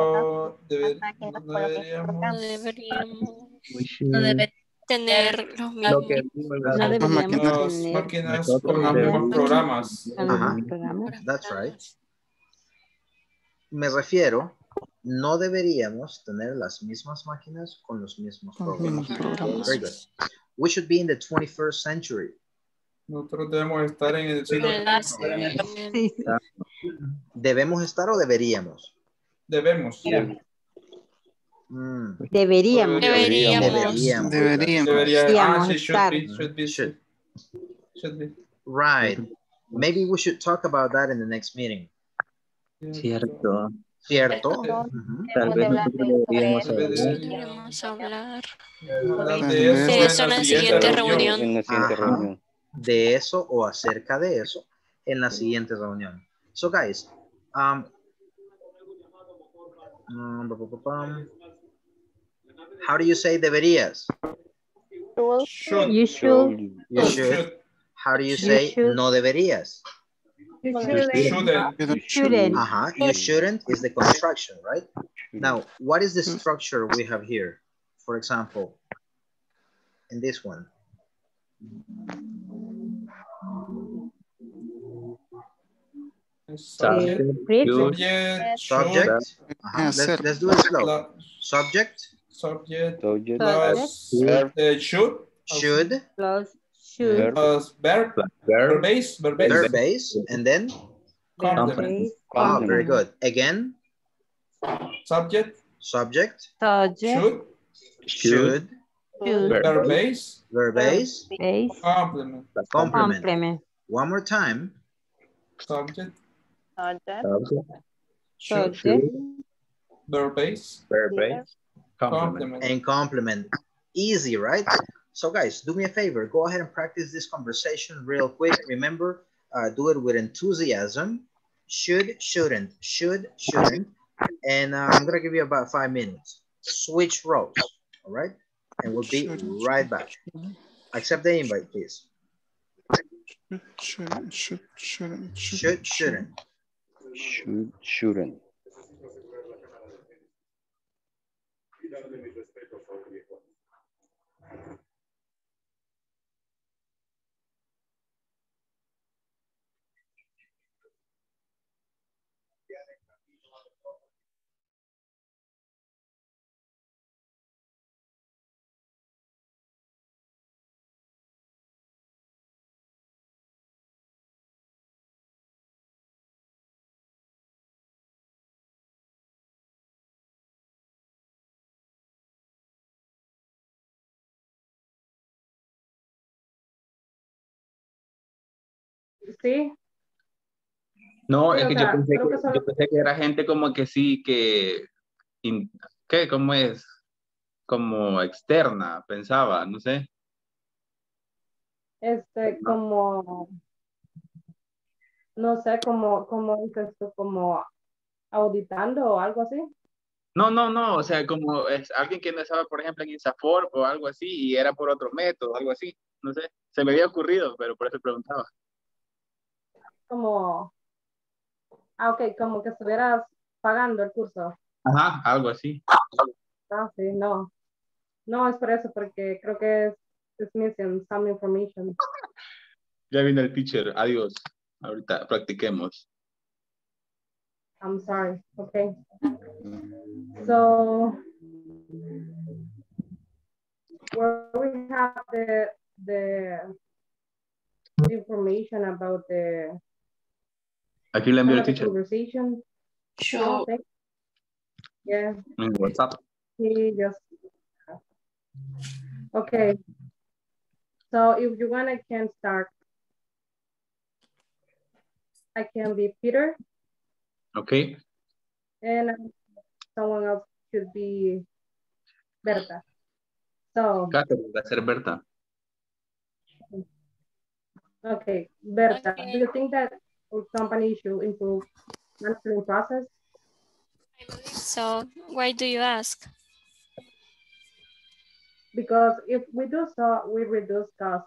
Tener los mismos. No deberíamos máquinas con los mismos programas. Ajá. That's right. Me refiero, no deberíamos tener las mismas máquinas con los mismos programas. Very good. We should be in the 21st century. Nosotros debemos estar en el siglo. ¿Debemos estar o deberíamos? Debemos. Deberíamos. Should be. Right. Maybe we should talk about that in the next meeting. Cierto. ¿Cierto? Tal vez nosotros deberíamos hablar de eso en la siguiente reunión. De eso o acerca de eso en la siguiente reunión. So guys, how do you say deberías? You should. You should. How do you say no deberías? You shouldn't. You shouldn't is the construction, right? Now, what is the structure we have here? For example, in this one. Subject. Let's do it slow. Subject. Plus should. Plus verb base, and then complement. Very good. Again, subject should verb base complement. One more time. Subject should verb base complement. And complement. Easy, right? So guys, do me a favor. Go ahead and practice this conversation real quick. Remember, do it with enthusiasm. Should, shouldn't, should, shouldn't. And I'm going to give you about 5 minutes. Switch roles, all right? And we'll be right back. Accept the invite, please. Shouldn't. Sí. No, sí, es que sea, yo pensé que era gente como que sí, ¿qué? ¿Cómo es? Como externa, pensaba, no sé. Como, no sé, como dices tú, como auditando o algo así. No, o sea, como es alguien que no estaba, por ejemplo, en INSAFORP o algo así, y era por otro método, algo así, no sé. Se me había ocurrido, pero por eso preguntaba. Como, ok, como que estuvieras pagando el curso. Ajá, algo así. Sí, no. No, es por eso, porque creo que es missing some information. Ya vino el teacher, adiós. Ahorita practiquemos. I'm sorry, okay. So, where we have the information about the Aquí le envío el Have a teacher. conversation. Sure. Yeah, En WhatsApp. he just, okay. So if you want, I can start. I can be Peter, Okay. and someone else should be Berta. So, Catherine va a ser Berta. okay, Berta, Okay. do you think that our company should improve manufacturing process? So why do you ask? Because if we do so, we reduce costs.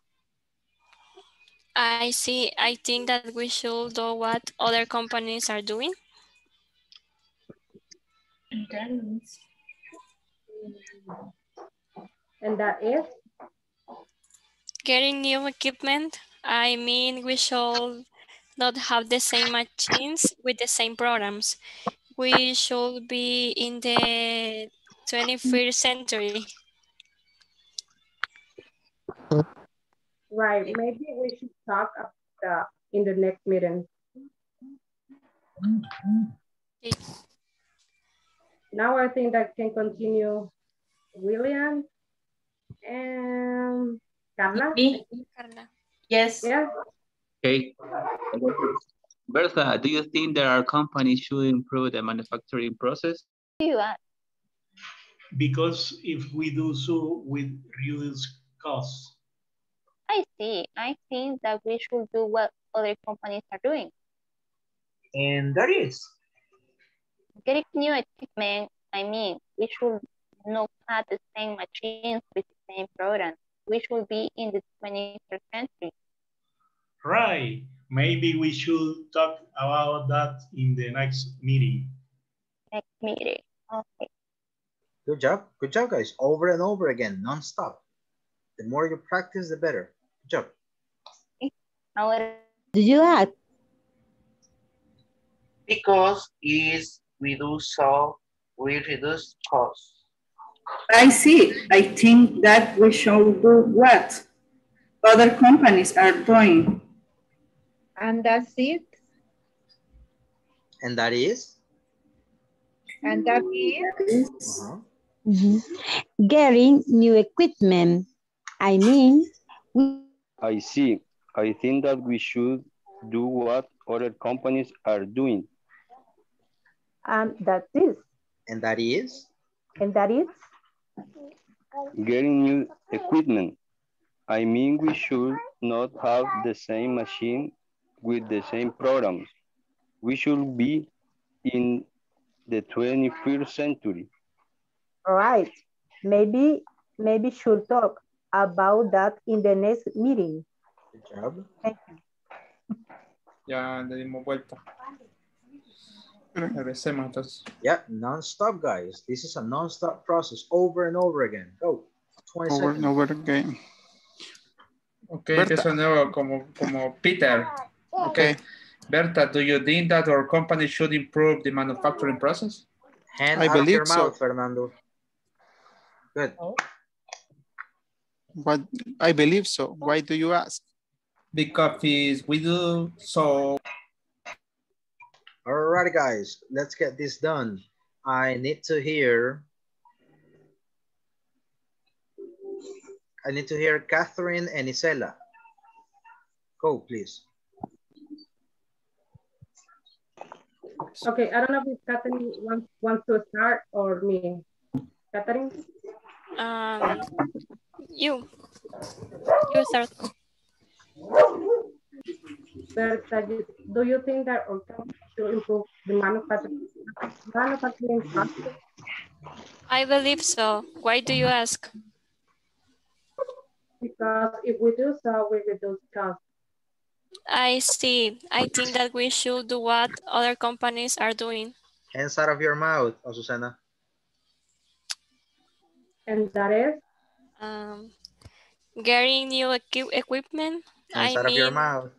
I see. I think that we should do what other companies are doing. And that is? Getting new equipment. I mean, we should not have the same machines with the same programs. We should be in the 21st century. Right, maybe we should talk about that in the next meeting. Now I think that can continue William and Carla. Me? Carla. Yes. Yeah. Okay. Bertha, do you think that our company should improve the manufacturing process? Because if we do so, we reduce costs. I see. I think that we should do what other companies are doing. And that is? Getting new equipment, I mean, we should not have the same machines with the same programs. We should be in the 21st century. Right. Maybe we should talk about that in the next meeting. Next meeting. Okay. Good job. Good job, guys. Over and over again, non-stop. The more you practice, the better. Good job. Ahora, Do you add? Because if we do so, we reduce costs. I see. I think that we should do what other companies are doing. And that's it. And that is? And that is? Getting new equipment. I mean, I see. I think that we should do what other companies are doing. and that is. And that is? And that is? Getting new equipment. I mean, we should not have the same machine with the same programs. We should be in the 21st century. All right. Maybe should talk about that in the next meeting. Good job. Thank you. Ya le dimos vuelta. Regresemos entonces. Yeah, non-stop, guys. This is a non-stop process, over and over again. Go. 20 Over seconds. and over again. Ok, Berta. empiezo nuevo como Peter. Okay. Berta, do you think that our company should improve the manufacturing process? Hand I out of believe your so. mouth, Fernando. Good. But I believe so. Why do you ask? Because if we do so. Alrighty, guys, let's get this done. I need to hear Catherine and Isela. Go, please. Okay, I don't know if Catherine wants to start or me. Catherine? You start. Berta, do you think that our company should improve the manufacturing process? I believe so. Why do you ask? Because if we do so, we reduce costs. I see. I think that we should do what other companies are doing. Hands out of your mouth, Azucena. And that is? Getting new equipment. Hands out of your mouth.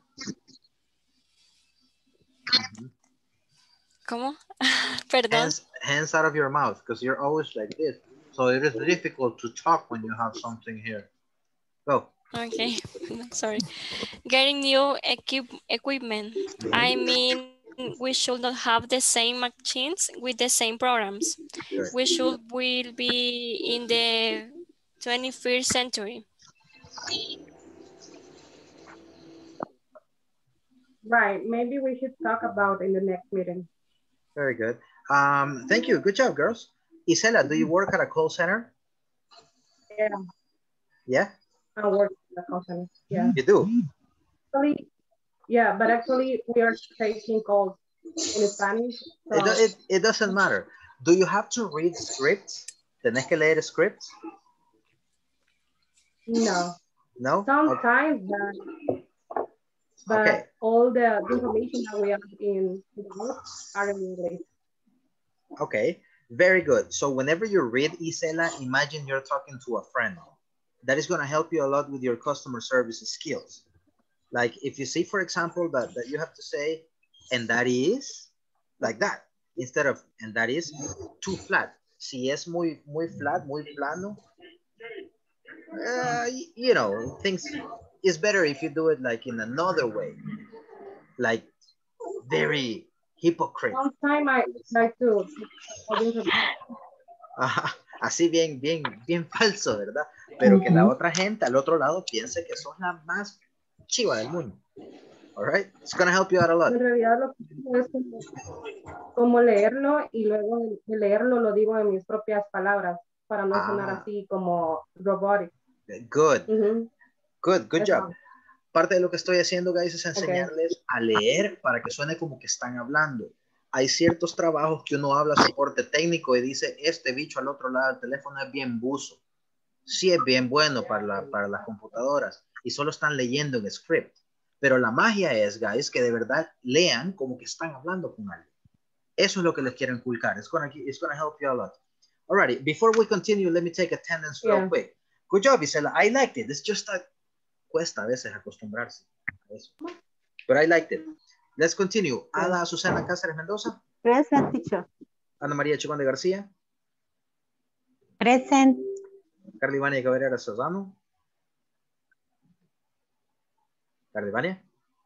¿Cómo? Perdón. Hands out of your mouth, because you're always like this. So it is difficult to talk when you have something here. Go. Okay, sorry. Getting new equipment. I mean, we should not have the same machines with the same programs. Good. Will be in the 21st century. Right. Maybe we should talk about in the next meeting. Very good. Thank you. Good job, girls. Isela, do you work at a call center? Yeah. Yeah? I work at a call center. Yeah. You do? Actually, yeah, but actually we are taking calls in Spanish. So... It doesn't matter. Do you have to read scripts? ¿Tenés que leer scripts? No. No? Sometimes, but Okay. all the information that we have in the book are in English. Okay, very good. So whenever you read Isela, imagine you're talking to a friend. That is going to help you a lot with your customer service skills. Like if you see, for example, that you have to say, and that is, like that, instead of, and that is too flat. Si es muy flat, muy plano, you know, things, it's better if you do it like in another way, like very hypocrite. Sometimes I like to. Así bien falso, ¿verdad? Pero que la otra gente al otro lado piense que sos la más chiva del mundo. All right? It's going to help you out a lot. En realidad lo que es como leerlo y luego de leerlo lo digo en mis propias palabras para no sonar así como robotic. Good. Good job. Parte de lo que estoy haciendo, guys, es enseñarles a leer para que suene como que están hablando. Hay ciertos trabajos que uno habla soporte técnico y dice, este bicho al otro lado del teléfono es bien buzo. Sí es bien bueno para las computadoras y solo están leyendo en script. Pero la magia es, guys, que de verdad lean como que están hablando con alguien. Eso es lo que les quiero inculcar. It's gonna help you a lot. Alrighty, before we continue, let me take attendance real quick. Good job, Isela. I liked it. It's just that cuesta a veces acostumbrarse a eso. But I liked it. Let's continue. Ada Susana Cáceres Mendoza. Present, teacher. Ana María Chicón de García. Present. Carlivania Cabrera Serrano. Carlivania.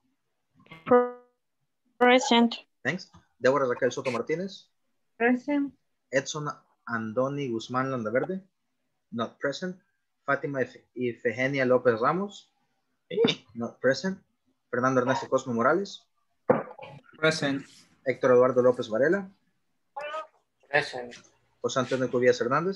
Present. Thanks. Débora Raquel Soto Martínez. Present. Edson Andoni Guzmán Landaverde. Not present. Fátima Ifegenia López Ramos. Not present. Fernando Ernesto Cosmo Morales. Present. Héctor Eduardo López Varela. Present. José Antonio Cubías Hernández.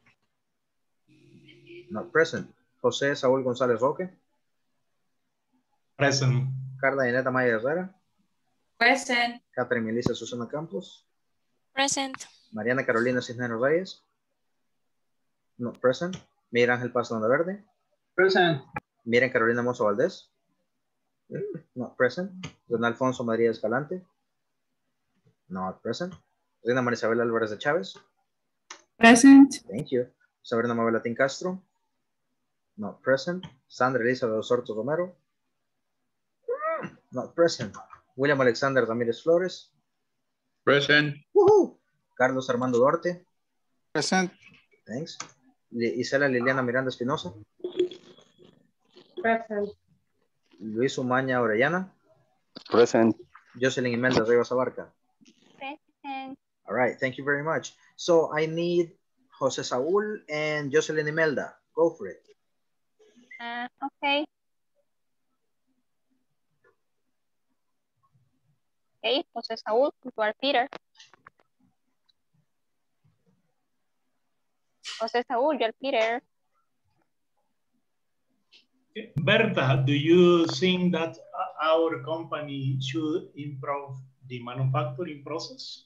Not present. José Saúl González Roque. Present. Carla Ineta Maya Herrera. Present. Catherine Melissa Susana Campos. Present. Mariana Carolina Cisneros Reyes. Not present. Miguel Ángel Paz Landaverde. Present. Miren Carolina Mozo Valdés. Not present. Don Alfonso María Escalante. Not present. Reina Marisabel Álvarez de Chávez. Present. Thank you. Sabrina Mabelatín Castro. Not present. Sandra Elizabeth Osorto Romero. Not present. William Alexander Ramírez Flores. Present. Carlos Armando Duarte. Present. Thanks. Isela Liliana Miranda Espinosa. Present. Luis Umaña Orellana. Present. Jocelyn Imelda Rivas Abarca. Present. All right, thank you very much. So I need Jose Saúl and Jocelyn Imelda. Go for it. Okay. Okay, Jose Saúl, you are Peter. Jose Saúl, you're Peter. Berta, do you think that our company should improve the manufacturing process?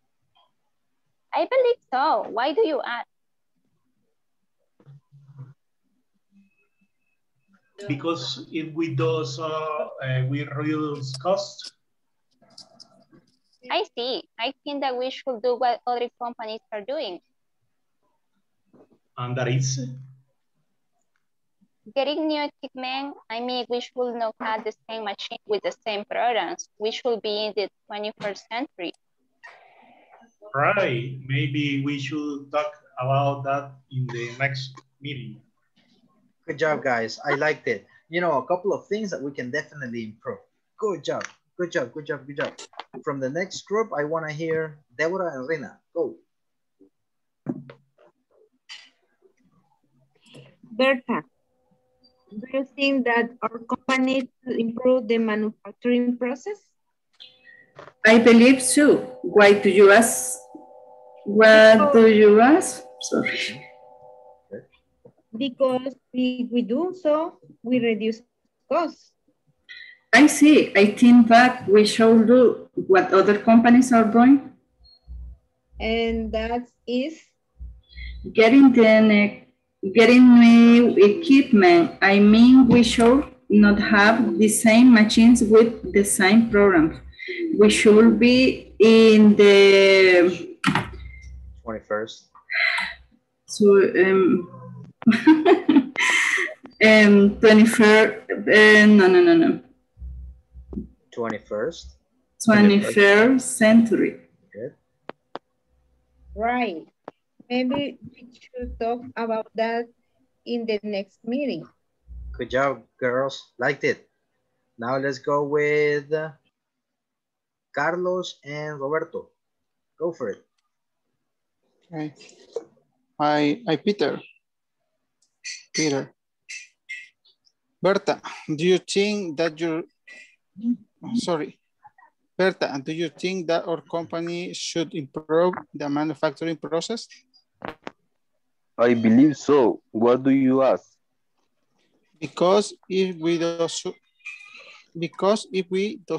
I believe so. Why do you ask? Because if we do so, we reduce cost. I see. I think that we should do what other companies are doing. And that is? Getting new equipment, I mean, we should not have the same machine with the same programs. We should be in the 21st century. Right. Maybe we should talk about that in the next meeting. Good job, guys. I liked it. You know, a couple of things that we can definitely improve. Good job. Good job, good job, good job. From the next group, I want to hear Deborah and Rina. Go. Berta, do you think that our company should improve the manufacturing process? I believe so. Why do you ask? What do you ask? Sorry. Because if we do so, we reduce costs. I see. I think that we should do what other companies are doing. And that is? Getting new equipment. I mean, we should not have the same machines with the same programs. We should be in the 21st. So 21st. No. 21st. 21st century. Good. Right. Maybe we should talk about that in the next meeting. Good job, girls. Liked it. Now let's go with Carlos and Roberto. Go for it. Okay. I Peter. Berta, do you think that Berta, do you think that our company should improve the manufacturing process? I believe so. What do you ask? Because if we do so, Because if we do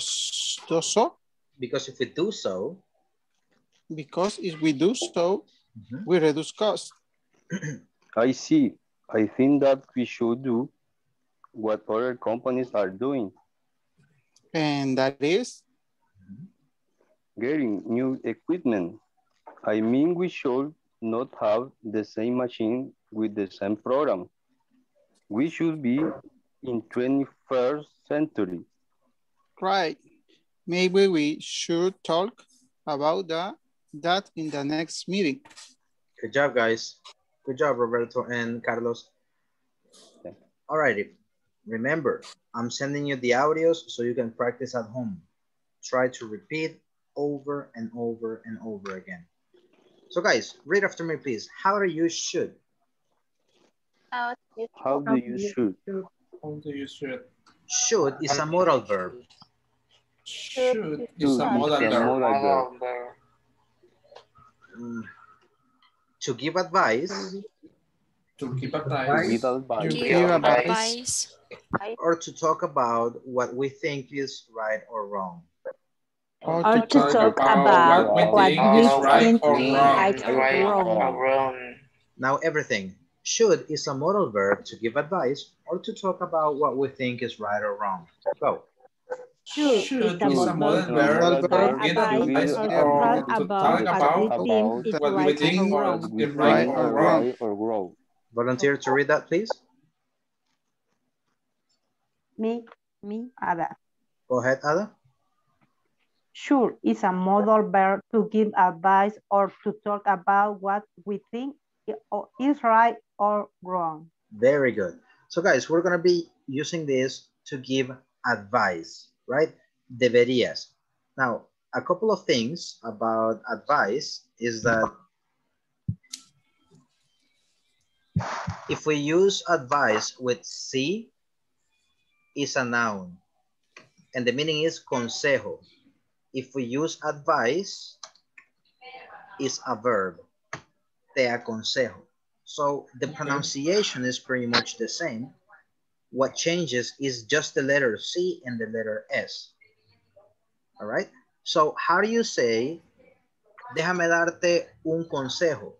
so, we reduce costs. I see. I think that we should do what other companies are doing. And that is? Getting new equipment. I mean, we should not have the same machine with the same program. We should be in 21st century. Right. Maybe we should talk about that in the next meeting. Good job, guys. Good job, Roberto and Carlos. All righty. Remember, I'm sending you the audios so you can practice at home. Try to repeat over and over and over again. So guys, read after me, please. How do you should? How do you should? Should is a modal verb. Should is a modal verb. To give advice. To give advice. Or to talk about what we think is right or wrong. Or to talk about what we think is right or wrong. Now everything. Should is a modal verb to give advice or to talk about what we think is right or wrong. Go. Should is a modal verb to give advice or to talk about what we think is right or wrong. Volunteer to read that, please. Me, Ada. Go ahead, Ada. Should is a modal verb to give advice or to talk about what we think is right or wrong. Very good. So guys, we're going to be using this to give advice, right? Deberías. Now, a couple of things about advice is that if we use advice with C, is a noun. And the meaning is consejo. If we use advice, is a verb. Te aconsejo. So the pronunciation is pretty much the same. What changes is just the letter C and the letter S. All right? So how do you say, déjame darte un consejo?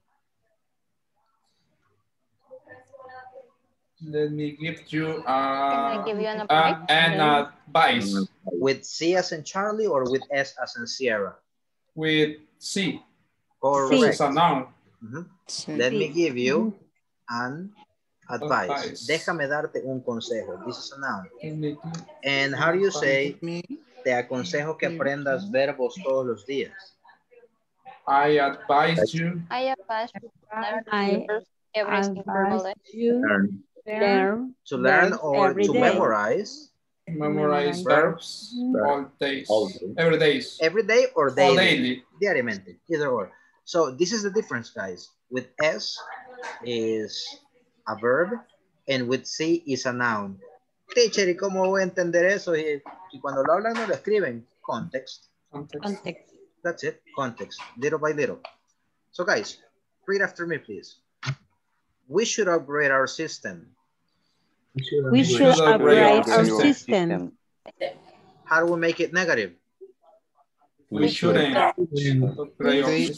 Let me give you, an advice? With C as in Charlie or with S as in Sierra? With C. Correct. It's a noun. Let me give you an advice. Déjame darte un consejo. This is a noun. And how do you say, te aconsejo que aprendas verbos todos los días? I advise you. I advise you every single day. To learn or to memorize Memorize verbs all days. Every day. Every day or daily? Or daily. Diariamente, either or. So this is the difference, guys. With S is a verb and with C is a noun. Teacher, ¿y cómo voy a entender eso? Y cuando lo hablan no lo escriben. Context. Context. That's it, context, little by little. So guys, read after me, please. We should upgrade our system. We should upgrade our system. How do we make it negative? We shouldn't. We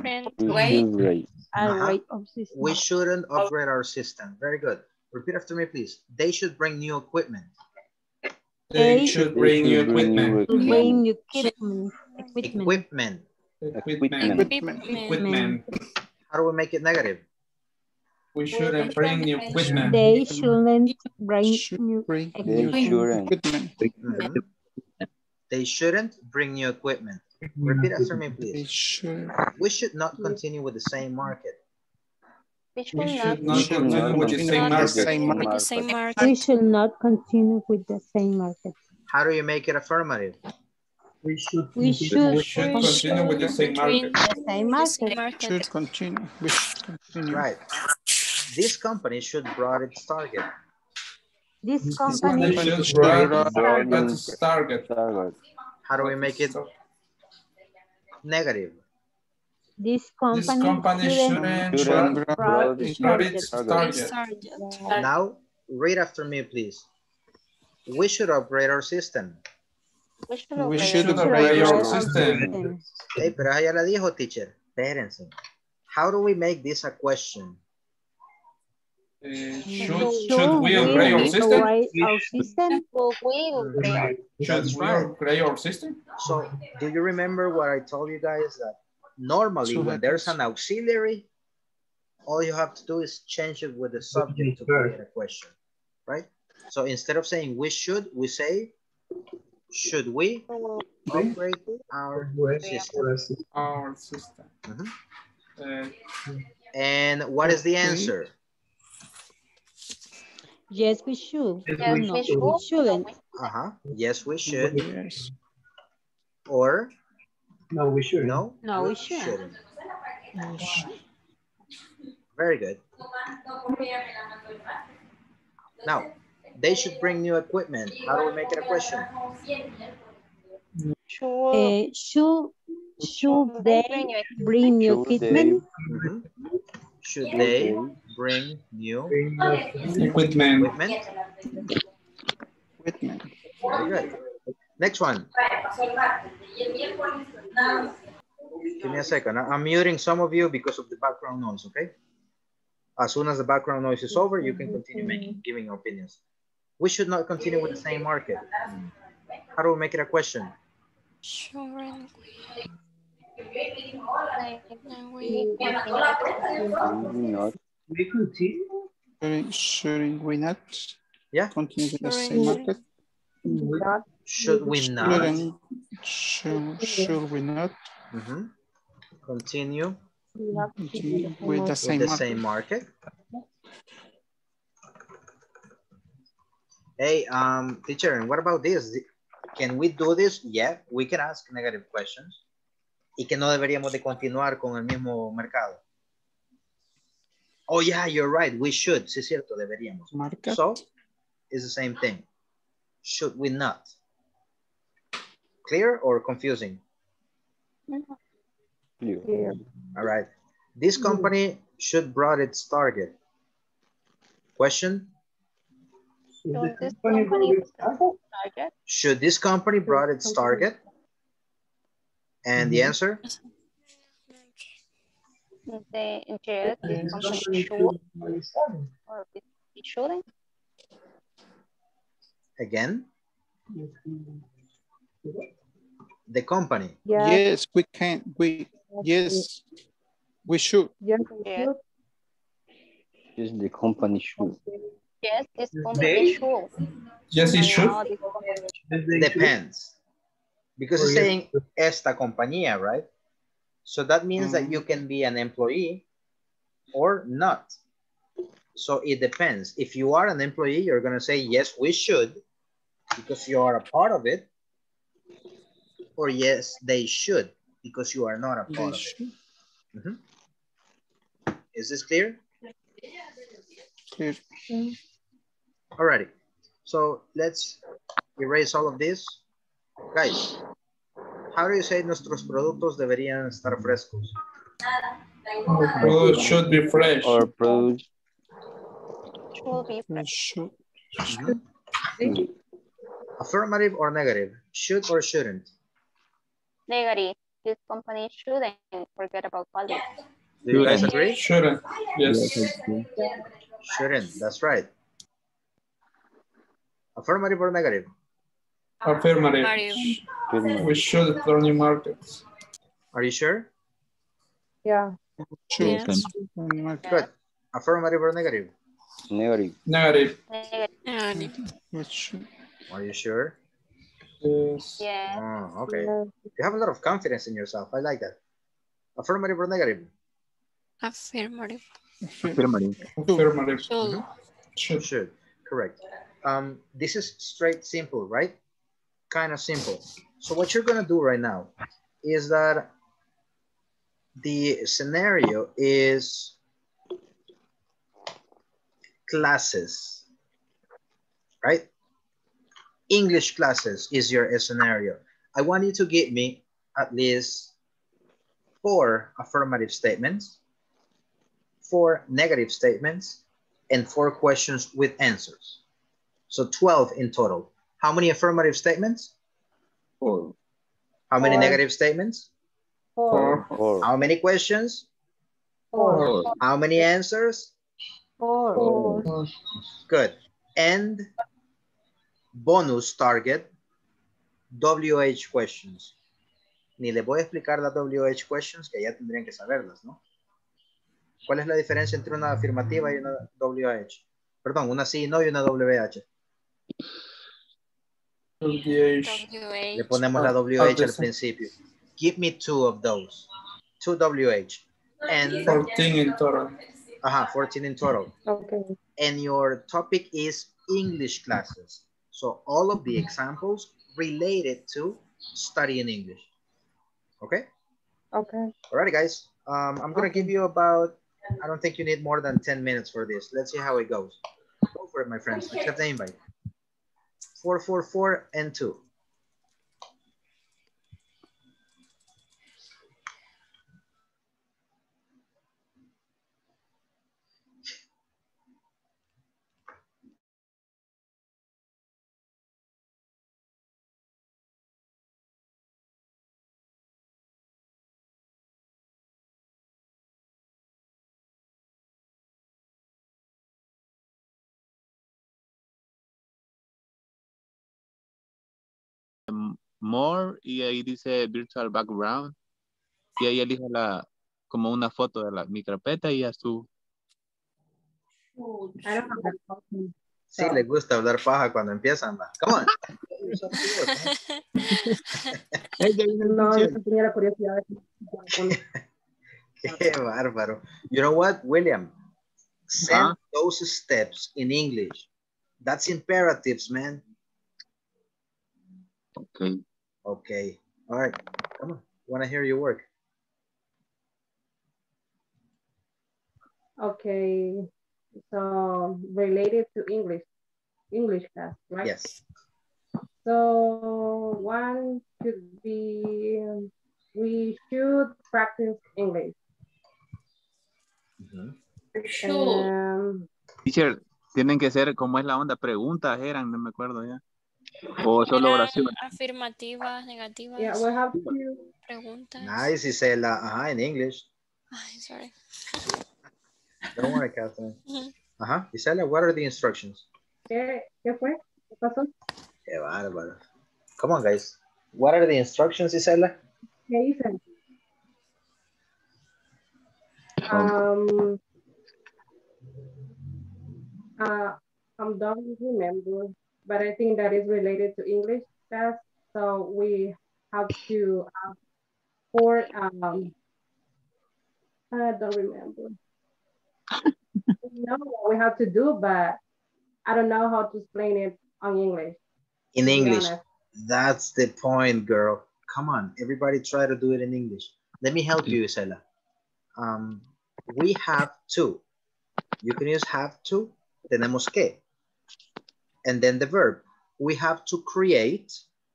shouldn't upgrade our system. Very good. Repeat after me, please. They should bring new equipment. They should bring new equipment. Bring new Equipment. Equipment. How do we make it negative? We shouldn't bring new equipment. They shouldn't bring new equipment. They shouldn't bring new equipment. Repeat after me, please. We should not continue with the same market. We should not continue with the same market. We should not continue with the same market. How do you make it affirmative? We should continue with the same market. Should continue. We should continue. Right. This company should broaden its target. This company should broaden its target. How do we make it negative? This company shouldn't broaden its target. Now, read after me, please. We should upgrade our system. We should upgrade our system. Hey, pero ya la dijo, teacher. Espérense. How do we make this a question? Should we upgrade our system? Should we upgrade our system? So, do you remember what I told you guys? That normally when there's an auxiliary, all you have to do is change it with the subject to create a question, right? So instead of saying we should, we say, should we upgrade our system? Our system. And what is the answer? Yes, we should. No, we shouldn't. Yes, we should. Yes. Or? No, we shouldn't. No? No, we shouldn't. Very good. Now, they should bring new equipment. How do we make it a question? Should they bring new equipment? Should they bring new equipment? Very good. Next one. Give me a second. I'm muting some of you because of the background noise, okay? As soon as the background noise is over, you can continue giving your opinions. We should not continue with the same market. How do we make it a question? We continue? Shouldn't we not? Yeah. Continue with the same market? Should we not? Should we not? Continue with the same market. Hey, teacher, and what about this? Can we do this? Yeah, we can ask negative questions. Y que no deberíamos de continuar con el mismo mercado. Oh yeah, you're right. We should. Sí, es cierto, deberíamos. Market. So, it's the same thing. Should we not? Clear or confusing? Clear. All right. This company should broaden its target. Question? Should this company broaden its target? And the answer? Yes, this company should, or it shouldn't. Again? The company. Yes, we can. Yes, we should. Yes. Yes, the company should. Yes, this company should. Yes, it should. Depends. Because it's saying esta compañía, right? So that means that you can be an employee or not. So it depends. If you are an employee, you're going to say, yes, we should. because you are a part of it, or yes, they should because you are not a part of it. Mm-hmm. Is this clear? Clear. Alrighty. So let's erase all of this. Guys, how do you say nuestros productos deberían estar frescos? Our product should be fresh. Our product Should be fresh. Mm-hmm. Affirmative or negative? Should or shouldn't? Negative. This company shouldn't forget about quality. Do you guys agree? Shouldn't. Yes. Shouldn't. That's right. Affirmative or negative? Affirmative. We should explore new markets. Are you sure? Yeah. Yes. Good. Affirmative or negative? Negative. Negative. Are you sure? Yes. Yeah. Oh, okay. You have a lot of confidence in yourself. I like that. Affirmative or negative? Affirmative. Affirmative. Affirmative. Should. Correct. This is straight simple, right? Kind of simple. So what you're going to do right now is that the scenario is classes, right? English classes is your scenario. I want you to give me at least 4 affirmative statements, 4 negative statements, and 4 questions with answers. So 12 in total. How many affirmative statements? 4. How many negative statements? 4. How many questions? 4. How many answers? 4. Good. And bonus target, WH questions. Ni les voy a explicar las WH questions, que ya tendrían que saberlas, ¿no? ¿Cuál es la diferencia entre una afirmativa y una WH? Perdón, una sí y no y una WH. Le ponemos la WH al principio. Give me 2 of those. 2 WH. And 14 in total. 14 in total. Okay. And your topic is English classes. So all of the examples related to studying English. Okay? Okay. All right, guys. I'm going to give you about, I don't think you need more than 10 minutes for this. Let's see how it goes. Go for it, my friends. Accept the invite. 4, 4, 4, and 2. More y ahí dice virtual background y ahí elige como una foto de mi carpeta y ya su. Sí, les gusta hablar paja cuando empiezan. Come on. No, yo tenía la curiosidad de... Qué bárbaro. You know what, William? Send those steps in English. That's imperatives, man. Okay. Okay. All right. Come on. Want to hear your work. Okay. So related to English class, right? Yes. So one should be, we should practice English. Teacher, tienen que ser, ¿cómo es la onda? Preguntas eran, no me acuerdo ya. O solo oraciones. Afirmativas, negativas. Yeah, we have to... Preguntas. Nice, Isela. In English. Ay, sorry. Don't worry, Catherine. Isela, what are the instructions? ¿Qué fue? ¿Qué pasó? Qué bárbaro. Come on, guys. What are the instructions, Isela? ¿Qué hice? I don't remember, but I think that is related to English class. So we have to for I don't remember. I know what we have to do, but I don't know how to explain it on English. In to be English. honest. That's the point, girl. Come on, everybody try to do it in English. Let me help you, Isela. We have to. You can use have to. Tenemos que. And then the verb. We have to create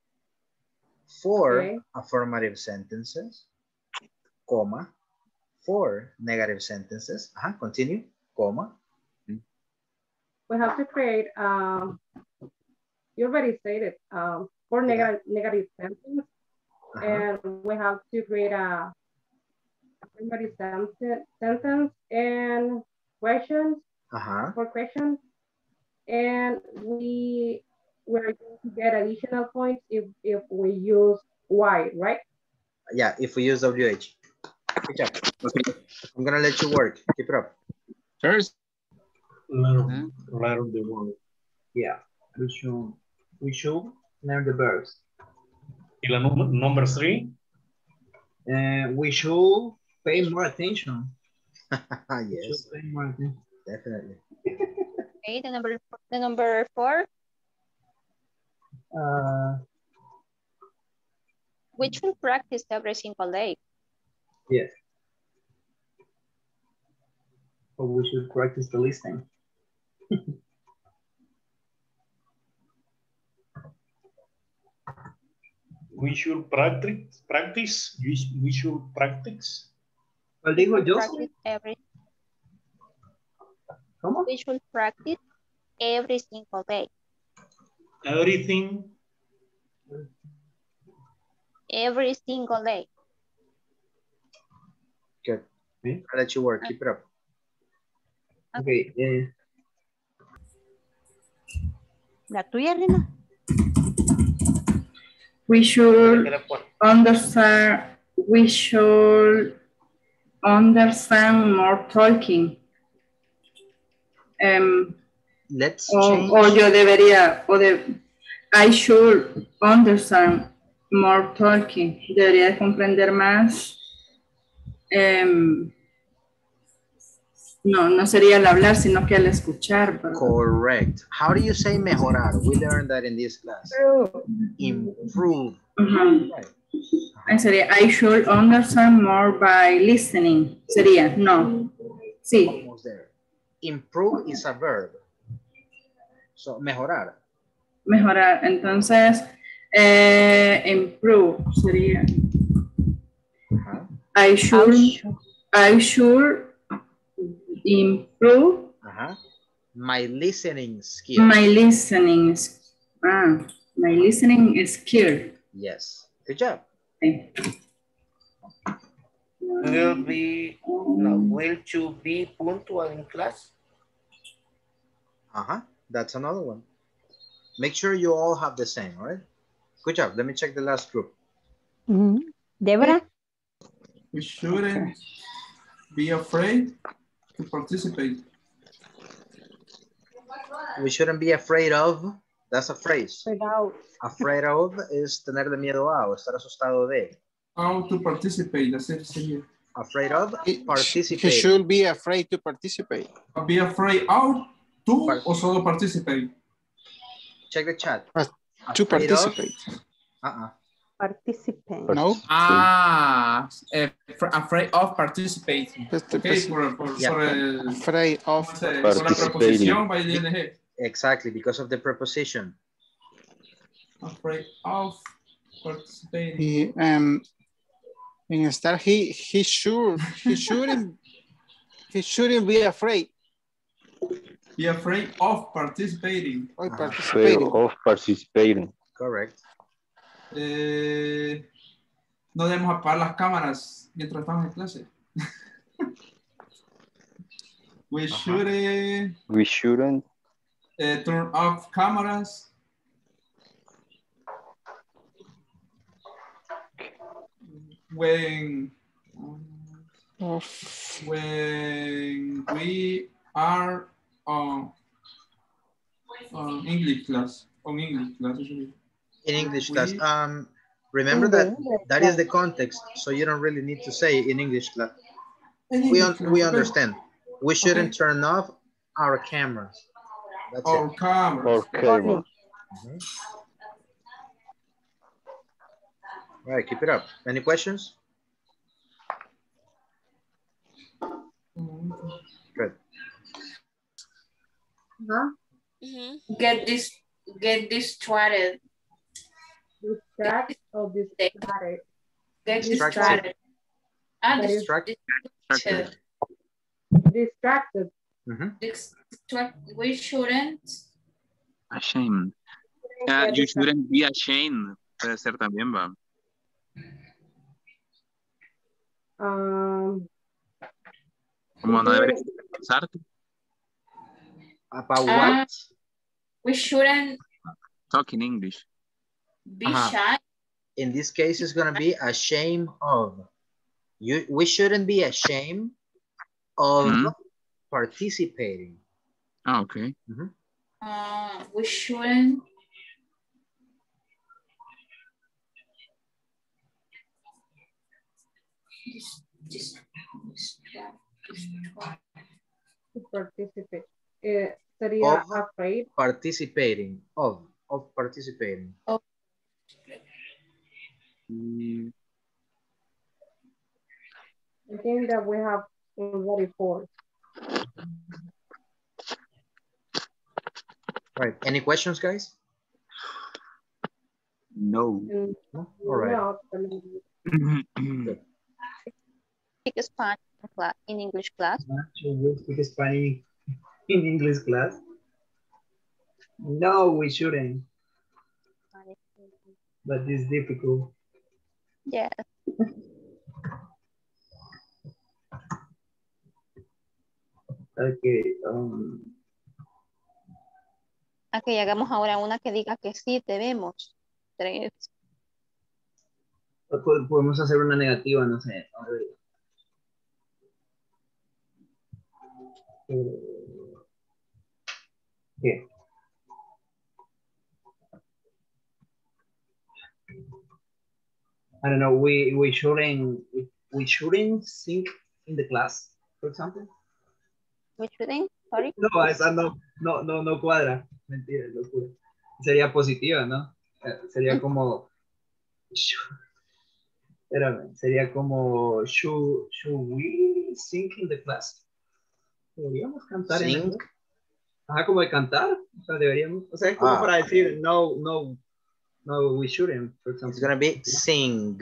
4 affirmative sentences, comma, 4 negative sentences. Continue, comma. We have to create, you already said it, 4 negative sentences. And we have to create a affirmative sentence and questions, 4 questions. And we're going to get additional points if we use Y, right? Yeah, if we use WH. Good job. Okay. I'm gonna let you work. Keep it up. First. Learn the word. Yeah, we should learn the verbs. Y la number 3. We should pay more attention. Yes, pay more attention. Definitely. Okay, the number 4. We should practice every single day. Yes. Or we should practice the listening. We should practice. We should practice. ¿Cuál dijo yo? ¿Cómo? We should practice every single day. Everything. Every single day. Good. I'll let you work. Keep it up. Okay. La tuya, Rina. We should understand. We should understand more talking. Let's change. O yo debería, I should understand more talking. Debería de comprender más. No sería el hablar, sino que el escuchar. ¿Verdad? Correct. How do you say mejorar? We learned that in this class. Improve. Right. Sería, I should understand more by listening. Sería, no. Sí. Almost there. Improve is a verb. So, mejorar. Mejorar. Entonces, improve sería. I should improve my listening skill. My listening skill. Yes. Good job. Okay. Will you be punctual in class? That's another one. Make sure you all have the same, all right? Good job. Let me check the last group. Deborah? We shouldn't be afraid to participate. We shouldn't be afraid of. That's a phrase. Afraid of is tener de miedo a o estar asustado de. How to participate, that's it. Afraid of, participate. He should be afraid to participate. Be afraid of, to, o solo participate? Check the chat. To participate. Participate. No. Afraid of participating. Okay, afraid of participating. Exactly, because of the preposition. Afraid of participating. Instead, he shouldn't be afraid. Be afraid of participating. Afraid of participating. Correct. No debemos apagar las cámaras mientras estamos en clase. We shouldn't turn off cameras. When we are on English class. In English class. Remember that is the context, so you don't really need to say in English class. We understand. We shouldn't turn off our cameras. That's our it. cameras. Our camera. All right, keep it up. Any questions? Good. Huh? Get distracted. Distract or distracted? Get Distracted. distracted. And Distracted. Distracted. We shouldn't. Ashamed. You shouldn't be ashamed. Puede ser también, va. Como no deberías avergonzarte. About what? We shouldn't Talk in English. be shy. In this case, it's going to be ashamed of. We shouldn't be ashamed of participating. Ah, okay. We shouldn't. Participate. Sería afraid. Participating. Of participating. I think that we have already 4. Right. Any questions, guys? No. All right. Speak Spanish in English class. Should we speak Spanish in English class? No, we shouldn't. But it's difficult. Yes. Okay. Ok, hagamos ahora una que diga que sí debemos. 3. Podemos hacer una negativa, no sé. A ver. ¿Qué? I don't know. We shouldn't sing in the class, for example. We shouldn't. Sorry. No, esa no cuadra. Mentira, locura. Sería positiva, ¿no? Sería como. Espérame, sería como. Should we sing in the class? Deberíamos cantar en la clase. Ajá, como de cantar. O sea, deberíamos. O sea, es como para decir no, we shouldn't, for example. It's gonna be sing.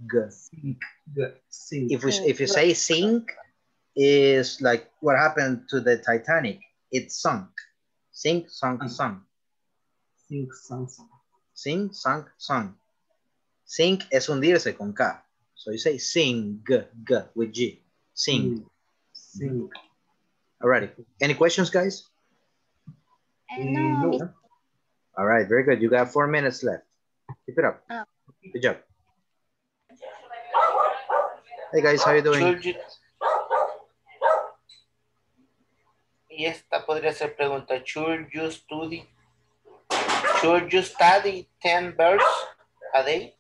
Sing. If you say sing, is like what happened to the Titanic. It sunk. Sink, sunk, sunk. Sink, sunk, sunk. Sing, sunk, sunk. Sink es hundirse con K. So you say sing, with G. Sing. Sing. Alrighty. Any questions, guys? No. All right, very good. You got 4 minutes left. Keep it up. Good job. Hey guys, how you doing? Y esta podría ser pregunta. Should you study 10 verses a day?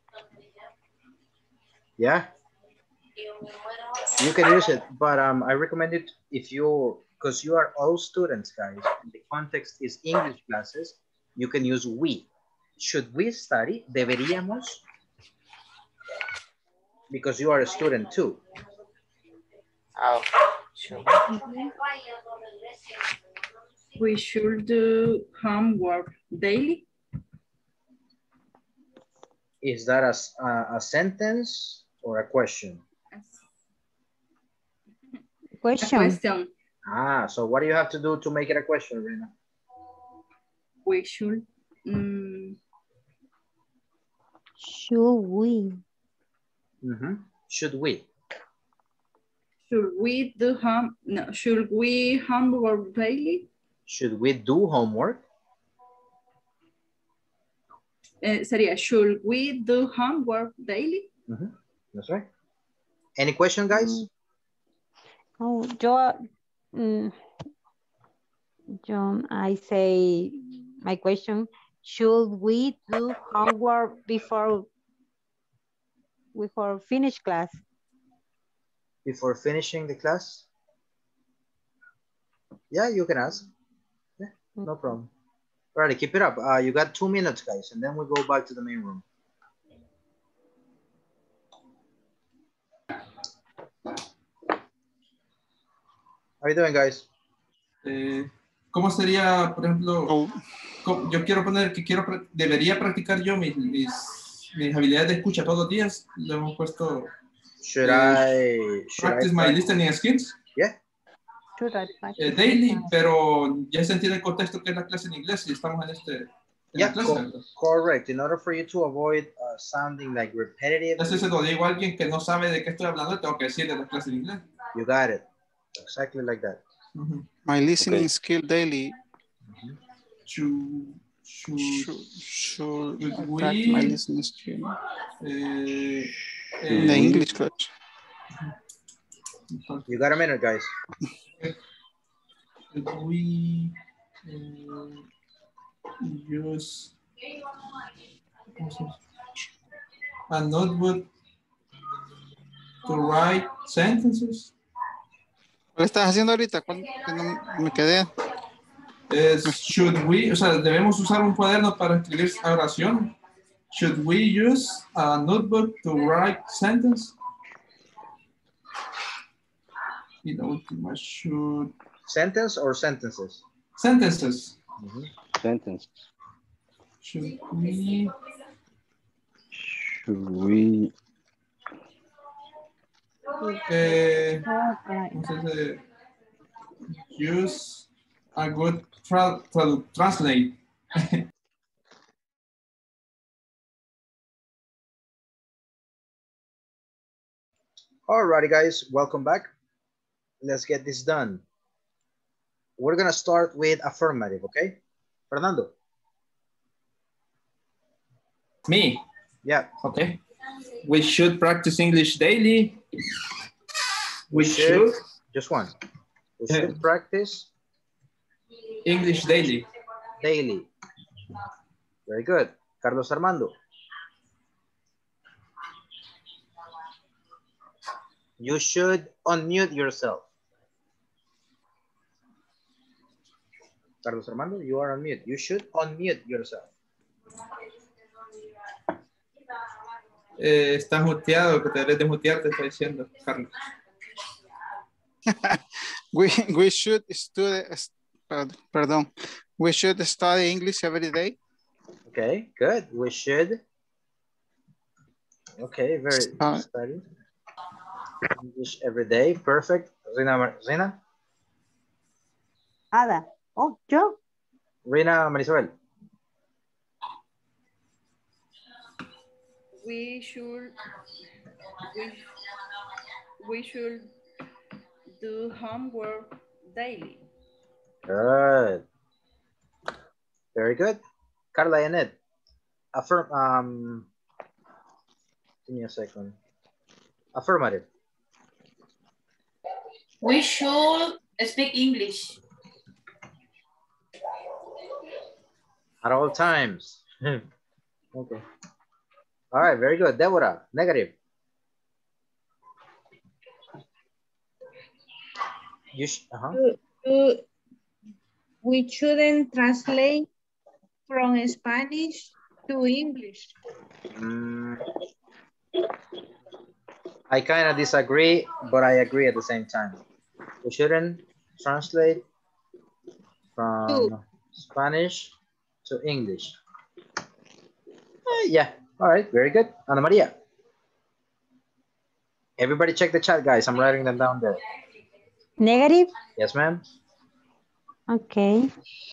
Yeah. You can use it, but I recommend it because you are all students, guys. And the context is English classes. You can use we. Should we study? Deberíamos. Because you are a student too. Oh, sure. We should do homework daily. Is that a sentence or a question? Question. So what do you have to do to make it a question, Rena? We should. Should we? Should we? Should we do should we homework daily? Should we do homework? Sería, should we do homework daily? That's right. Any question, guys? John, I say my question, should we do homework before finish class? Before finishing the class? Yeah, you can ask. Yeah, no problem. All right, keep it up. You got 2 minutes, guys, and then we go back to the main room. How you doing, guys? ¿Cómo sería, por ejemplo, yo quiero poner que debería practicar yo mis habilidades de escucha todos los días? Le hemos puesto Should I practice my listening skills? Yeah. Should I practice daily, pero ya se entiende el contexto que es la clase en inglés y estamos en Yeah, la clase. correct. In order for you to avoid sounding like repetitive. Entonces se lo digo a alguien que no sabe de qué estoy hablando, tengo que decirle la clase en inglés. You got it. Exactly like that. My listening skill daily. Should we my listening skill in the English class? You got a minute, guys. Should we use a notebook to write sentences? ¿Qué estás haciendo ahorita? ¿Cuándo me quedé? Should we, o sea, debemos usar un cuaderno para escribir oración. Should we use a notebook to write sentence? Y la última, should... Sentence or sentences? Sentences. Sentences. Should we use a good translate? Alrighty, guys, welcome back. Let's get this done. We're gonna start with affirmative, okay? Fernando. Me? Yeah. Okay. We should practice English daily. We should. Just one. We should practice English daily. Daily. Very good. Carlos Armando. You should unmute yourself. Carlos Armando, you are on mute. You should unmute yourself. Estás muteado, que te debes de mutear, te está diciendo, Carlos. we should study, pardon, we should study English every day. Okay, good. We should. Okay, very study English every day. Perfect. Rina? Ada. Oh, yo. Rina Marisabel. We should do homework daily. Good. Very good. Carla Yanet. Give me a second. Affirmative. We should speak English. At all times. Okay. All right, very good. Deborah, negative. We shouldn't translate from Spanish to English. I kind of disagree, but I agree at the same time. We shouldn't translate from Spanish to English. Yeah, all right, very good. Ana Maria. Everybody check the chat, guys. I'm writing them down there. Negative? Yes, ma'am. Okay.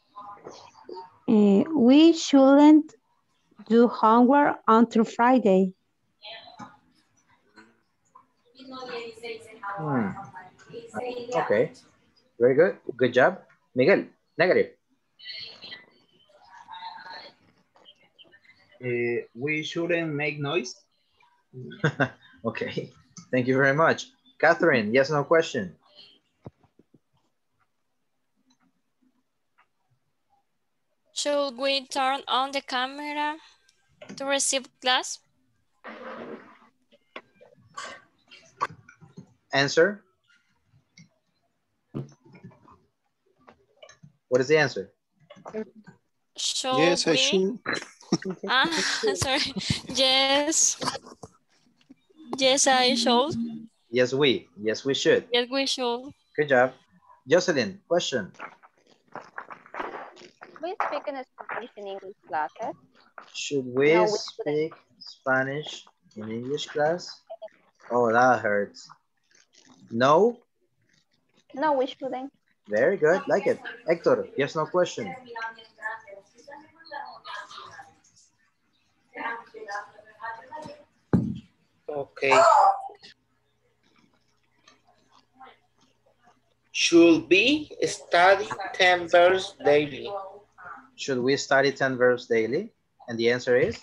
We shouldn't do homework until Friday. Okay, very good. Good job. Miguel, negative. We shouldn't make noise. Okay, thank you very much. Catherine, yes, no question. Should we turn on the camera to receive class? Answer. What is the answer? Yes, I should. Sorry. Yes. Yes, I should. Yes, we should. Yes, we should. Good job. Jocelyn, question. We speak in Spanish in English classes. Should we No, we speak Spanish in English class? Oh, that hurts. No? No, we shouldn't. Very good, like it. Hector, yes, no question. Okay. Should we study 10 verses daily? Should we study 10 verbs daily? And the answer is?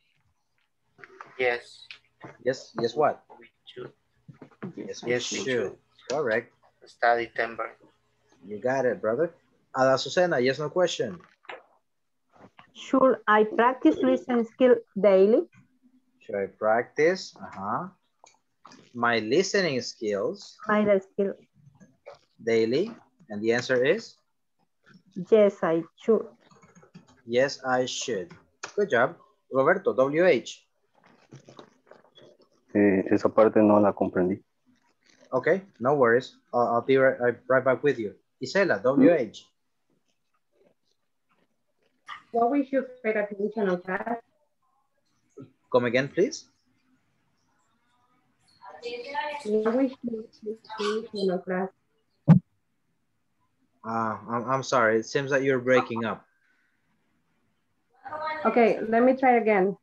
Yes. Yes, yes what? We should. Yes, Yes, we we should. Correct. Study 10 verses. You got it, brother. Ada Susana, yes, no question. Should I practice listening skill daily? Should I practice? My listening skills My skill. daily? And the answer is? Yes, I should. Yes, I should. Good job. Roberto, WH. Esa parte no la comprendí. Okay, no worries. I'll be right back with you. Isela, WH. What we should pay attention on that? Come again, please. What we should pay attention on that? I'm sorry. It seems that you're breaking up. Okay, let me try again.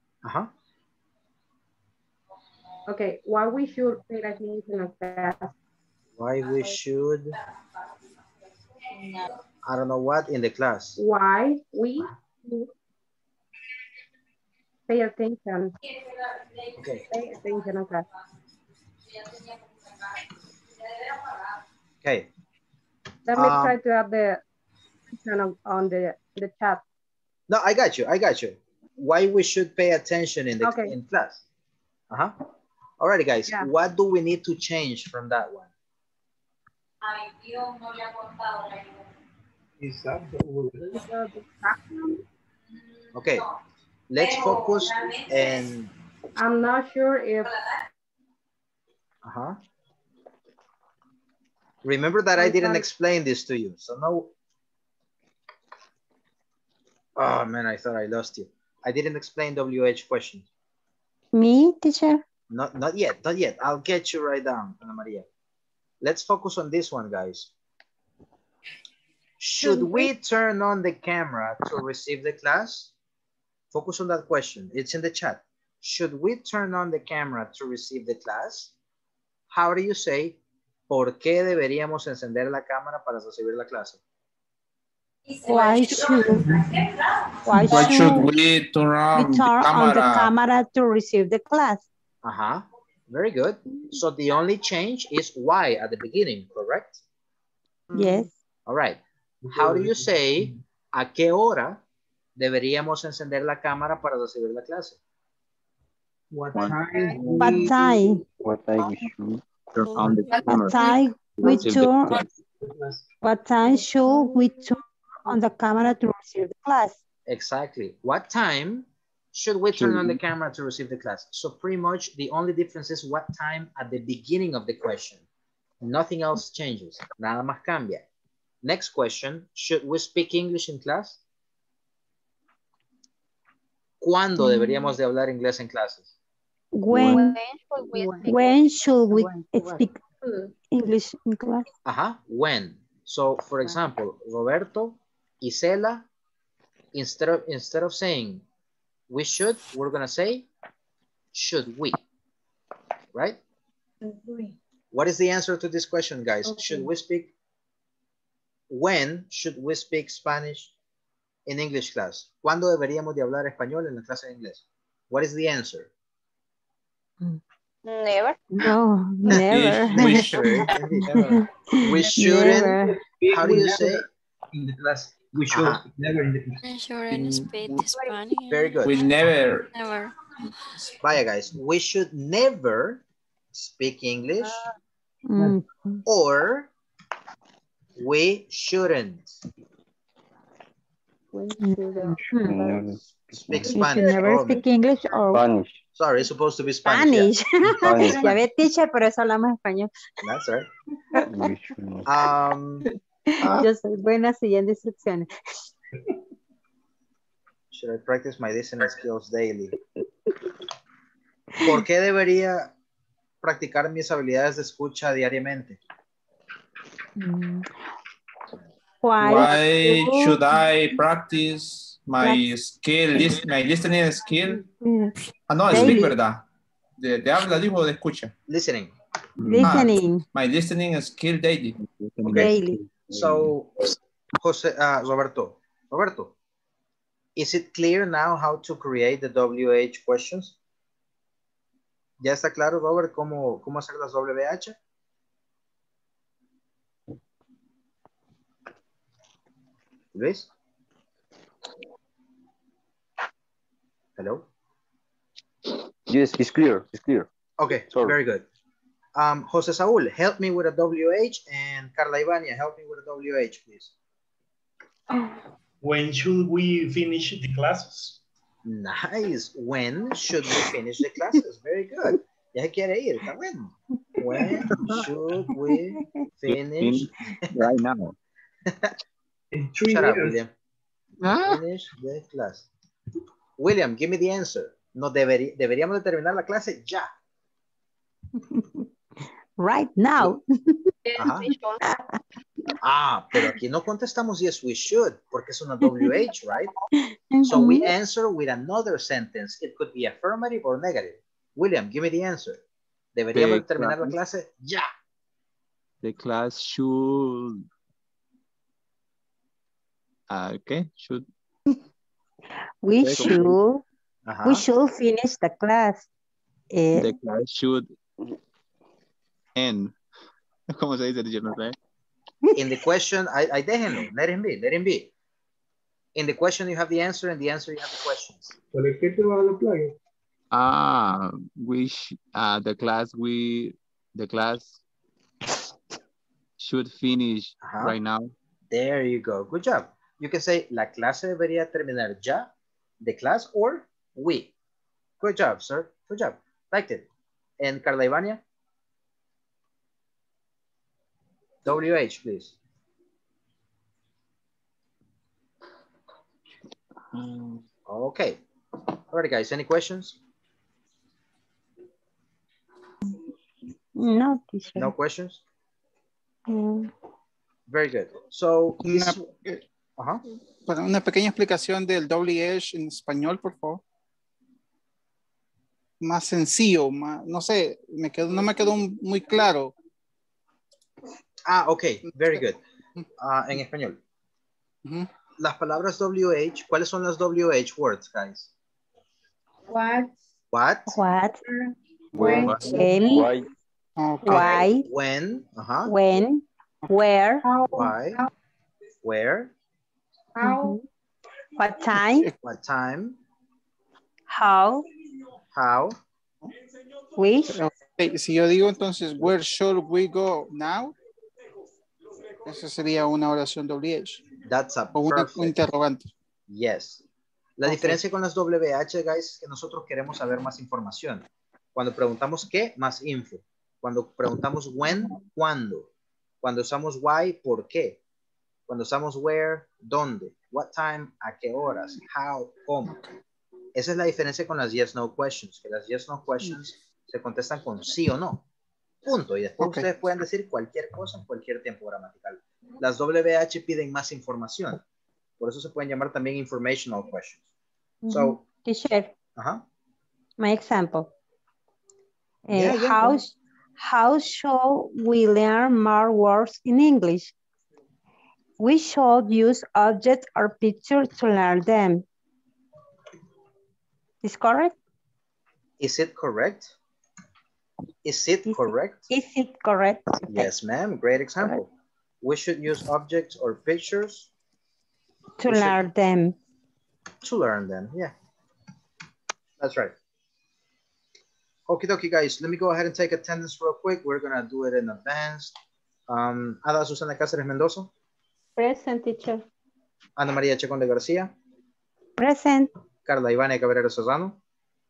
Okay, why we should pay attention on that? Why we should, I don't know what, in the class. Why we pay attention. Okay. Pay attention on that. Okay. Let me try to add the on the chat. No, I got you. I got you. Why we should pay attention in the in class. Alrighty, guys. Yeah. What do we need to change from that one? Okay. Let's focus and. I'm not sure if. Remember that I didn't explain this to you, so no. Oh man, I thought I lost you. I didn't explain WH questions. Me, teacher? Not yet, not yet. I'll get you right down, Ana Maria. Let's focus on this one, guys. Should we turn on the camera to receive the class? Focus on that question. It's in the chat. Should we turn on the camera to receive the class? How do you say, ¿por qué deberíamos encender la cámara para recibir la clase? Why should we turn on the camera to receive the class? Very good. So the only change is why at the beginning, correct? Yes. All right. How do you say, ¿a qué hora deberíamos encender la cámara para recibir la clase? What time? What time? What time we should turn on the camera? What time should we turn on the camera to receive the class? Exactly. What time should we turn on the camera to receive the class? So pretty much the only difference is what time at the beginning of the question. Nothing else changes. Nada más cambia. Next question. Should we speak English in class? ¿Cuándo deberíamos de hablar inglés en clases? When should we speak English in class? When. So for example, Roberto, Isela, instead of saying we should, we're gonna say should we, right? What is the answer to this question, guys? Should we speak, when should we speak Spanish in English class? ¿Cuándo deberíamos de hablar español en la clase de inglés? What is the answer? Never. No, never. We should. We shouldn't. Never. How do you say? In the class. We should never in the class. We shouldn't speak Spanish. Very good. We never. Never. Vaya, guys. We should never speak English or we shouldn't speak Spanish. We should never speak English or Spanish. Sorry, it's supposed to be Spanish. Ya ve, teacher, por eso hablamos español. That's right. Yo soy buena siguiendo instrucciones. Should I practice my listening skills daily? ¿Por qué debería practicar mis habilidades de escucha diariamente? Why should I practice my listening skill? Ah, no, speak, ¿verdad? De habla, dijo, de escucha. Listening. Listening. My listening skill daily. Okay. Daily. So, Roberto, is it clear now how to create the WH questions? ¿Ya está claro, Robert, cómo hacer las WH? Luis? Hello? Yes, it's clear. It's clear. Okay, sorry. Very good. Jose Saúl, help me with a WH, and Carla Ivania, help me with a WH, please. When should we finish the classes? Nice. When should we finish the classes? Very good. Ya se quiere ir, está bueno. When should we finish? Right now. In 3 Shut up, years. William. Finish the class. William, give me the answer. No, deberíamos de terminar la clase ya. Right now. Pero aquí no contestamos yes, we should, porque es una WH, right? So we answer with another sentence. It could be affirmative or negative. William, give me the answer. Deberíamos terminar la clase ya. The class should... okay, should... We should finish the class. The class should end. ¿Cómo se dice? Yo no sé. In the question, déjenlo, let him be. In the question you have the answer, and the answer you have the questions. ¿Por qué te vas a la playa? The class should finish right now. There you go. Good job. You can say la clase debería terminar ya, the class, or we. Good job, sir. Good job. Liked it. And Carla Ivania? WH, please. Okay. All right, guys. Any questions? No, teacher. No questions? Very good. So, Una pequeña explicación del WH en español, por favor. Más sencillo, no sé, no me quedó muy claro. Ok, very good. En español. Las palabras WH, ¿cuáles son las WH words, guys? What? What? What? When? Why? Why? When? When? Where? Why? Where? How? What time? What time? How? How? Which? Okay, si yo digo entonces, where should we go now? Esa sería una oración WH. That's a o un interrogante. Yes. La diferencia con las WH, guys, es que nosotros queremos saber más información. Cuando preguntamos qué, más info. Cuando preguntamos when, cuándo. Cuando usamos why, por qué. Cuando usamos where, dónde. What time, a qué horas. How, cómo. Esa es la diferencia con las yes, no questions. Que las yes, no questions se contestan con sí o no. Punto. Y después ustedes pueden decir cualquier cosa en cualquier tiempo gramatical. Las WH piden más información. Por eso se pueden llamar también informational questions. So, teacher. My example. Yeah, how should we learn more words in English? We should use objects or pictures to learn them. Is correct? Is it correct? Is it correct? Is it correct? Yes, ma'am. Great example. Correct. We should use objects or pictures to learn them. To learn them, yeah. That's right. Okie dokie, guys. Let me go ahead and take attendance real quick. We're going to do it in advance. Ada Susana Cáceres Mendoza. Present, teacher. Ana María Chacón de García. Present. Carla Ivania Cabrera Serrano.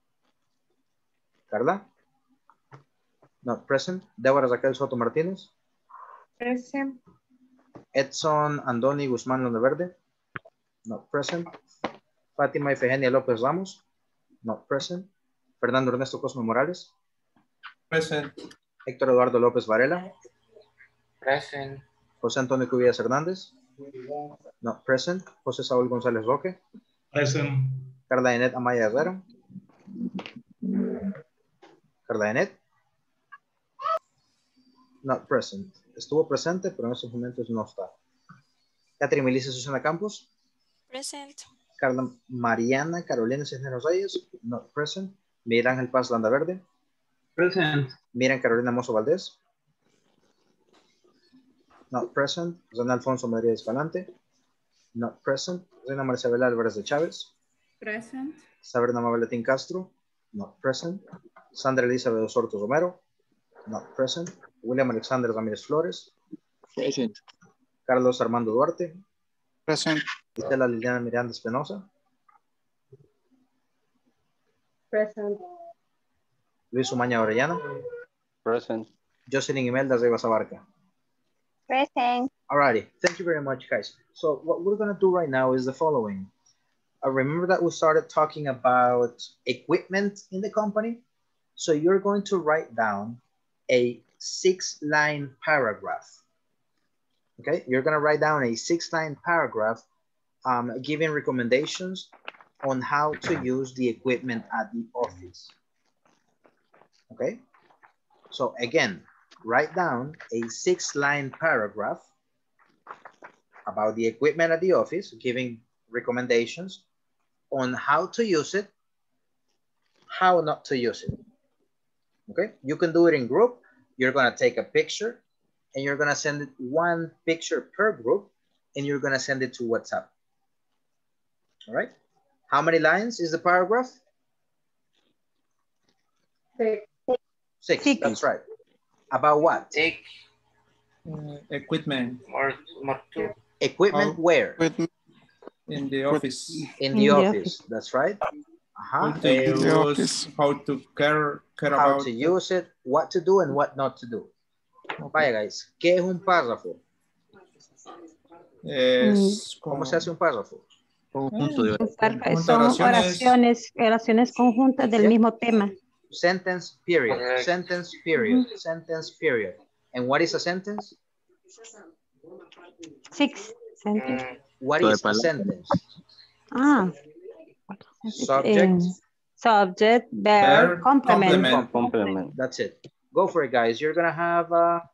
Carla. Not present. Débora Raquel Soto Martínez. Present. Edson Andoni Guzmán Londeverde, not present. Fátima Ifegenia López Ramos, not present. Fernando Ernesto Cosme Morales, Present. Héctor Eduardo López Varela, Present. José Antonio Cubillas Hernández, not present. José Saúl González Roque, Present. Carla Enet Amaya Herrera, Carla Enet, not present. Estuvo presente, pero en estos momentos no está. Catherine Melissa Susana Campos, Present. Carla Mariana Carolina Cisneros Reyes, not present. Miguel Ángel Paz Landaverde, Present. Miriam Carolina Mozo Valdés, not present. Rosana Alfonso Madrid Escalante, not present. Reina Marcela Álvarez de Chávez, Present. Sabrina Mabeletín Castro, not present. Sandra Elizabeth Osorto Romero, not present. William Alexander Ramírez Flores, Present. Carlos Armando Duarte, Present. Estela Liliana Miranda Espinosa, Present. Luis Umaña Orellana, Present. Jocelyn Imelda Rivas Abarca. Present. Alrighty, thank you very much, guys. So what we're gonna do right now is the following. Remember that we started talking about equipment in the company? So you're going to write down a 6-line paragraph. Okay, you're gonna write down a 6-line paragraph giving recommendations on how to use the equipment at the office. Okay, so again, write down a 6-line paragraph about the equipment at the office, giving recommendations on how to use it, how not to use it. Okay, you can do it in group. You're gonna take a picture and you're gonna send it 1 picture per group and you're gonna send it to WhatsApp. All right, how many lines is the paragraph? 6, that's right. About what? Equipment. More two. Equipment where? In the office. In the office, that's right. How to use, how to care how about to use it, what to do and what not to do. Vaya, guys, ¿qué es un párrafo? ¿Cómo se hace un párrafo? Son oraciones conjuntas del mismo tema. Sentence period, sentence period, sentence period. And what is a sentence? 6 sentence. What is a sentence? Subject. Subject, verb, complement. That's it. Go for it, guys. You're gonna have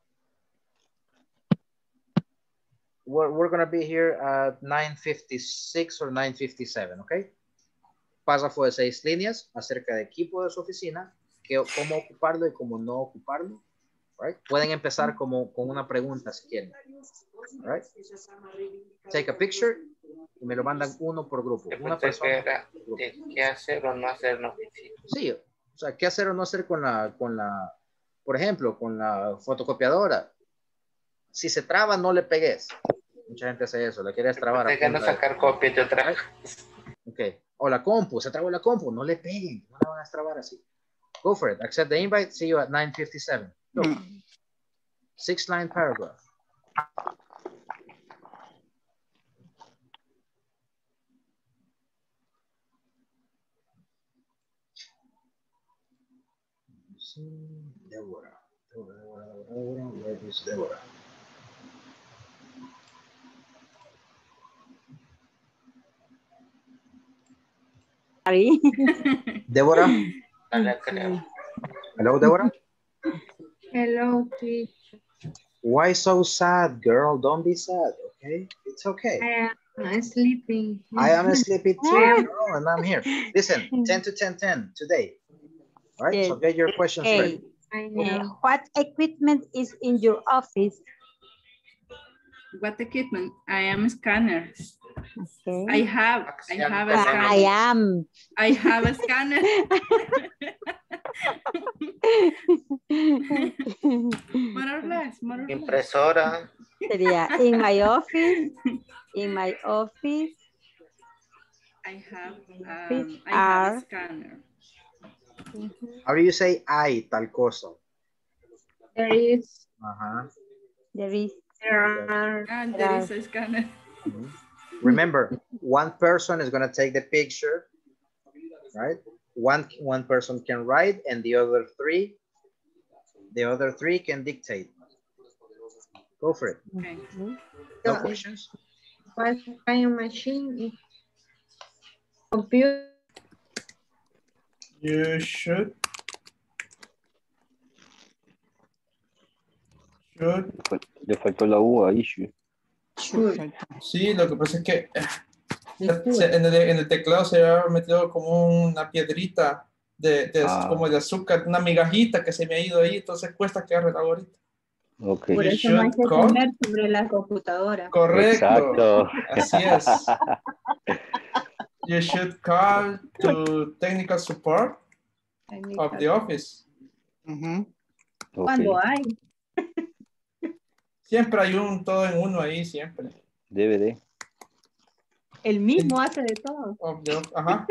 we're gonna be here at 9:56 or 9:57, okay? Párrafo de 6 líneas acerca de equipo de su oficina, cómo ocuparlo y cómo no ocuparlo. Right? Pueden empezar con una pregunta si quieren. Right? Take a picture y me lo mandan uno por grupo. Una persona. ¿Qué hacer o no hacer en la oficina? Sí, o sea, ¿qué hacer o no hacer con la, por ejemplo, con la fotocopiadora? Si se traba, no le pegues. Mucha gente hace eso, le quieres trabar. Tengan que sacar copias de otra. Ok. O la compu, se trabó la compu, no le peguen, no la van a trabar así. Go for it. Accept the invite. See you at 9:57. Go. 6-line paragraph. Deborah. Where is Deborah? Deborah? Hello, Deborah? Hello, teacher. Why so sad, girl? Don't be sad, okay? It's okay. I am sleeping. I am sleepy too, girl, and I'm here. Listen, 10 to 10 today. All right, so get your questions ready. I know. What equipment is in your office? What equipment? I am a scanner. Okay. I have a scanner. I have a scanner. More or less. Impresora. Sería in my office. In my office. I have a scanner. How do you say I tal cosa? There is. There is. And there is a scanner. Remember, one person is going to take the picture, right? One person can write, and the other three can dictate. Go for it. Okay. No questions? What kind of machine? Computer. You should. Le faltó la U ahí. Sí, lo que pasa es que en el teclado se había metido como una piedrita como de azúcar, una migajita que se me ha ido ahí, entonces cuesta que agarre ahorita. Okay. Por eso no hay que comer sobre la computadora. Correcto. Exacto. Así es. You should call to technical support of the office. Cuando hay. Siempre hay un todo en uno ahí, siempre. DVD. El mismo hace de todo. Ajá.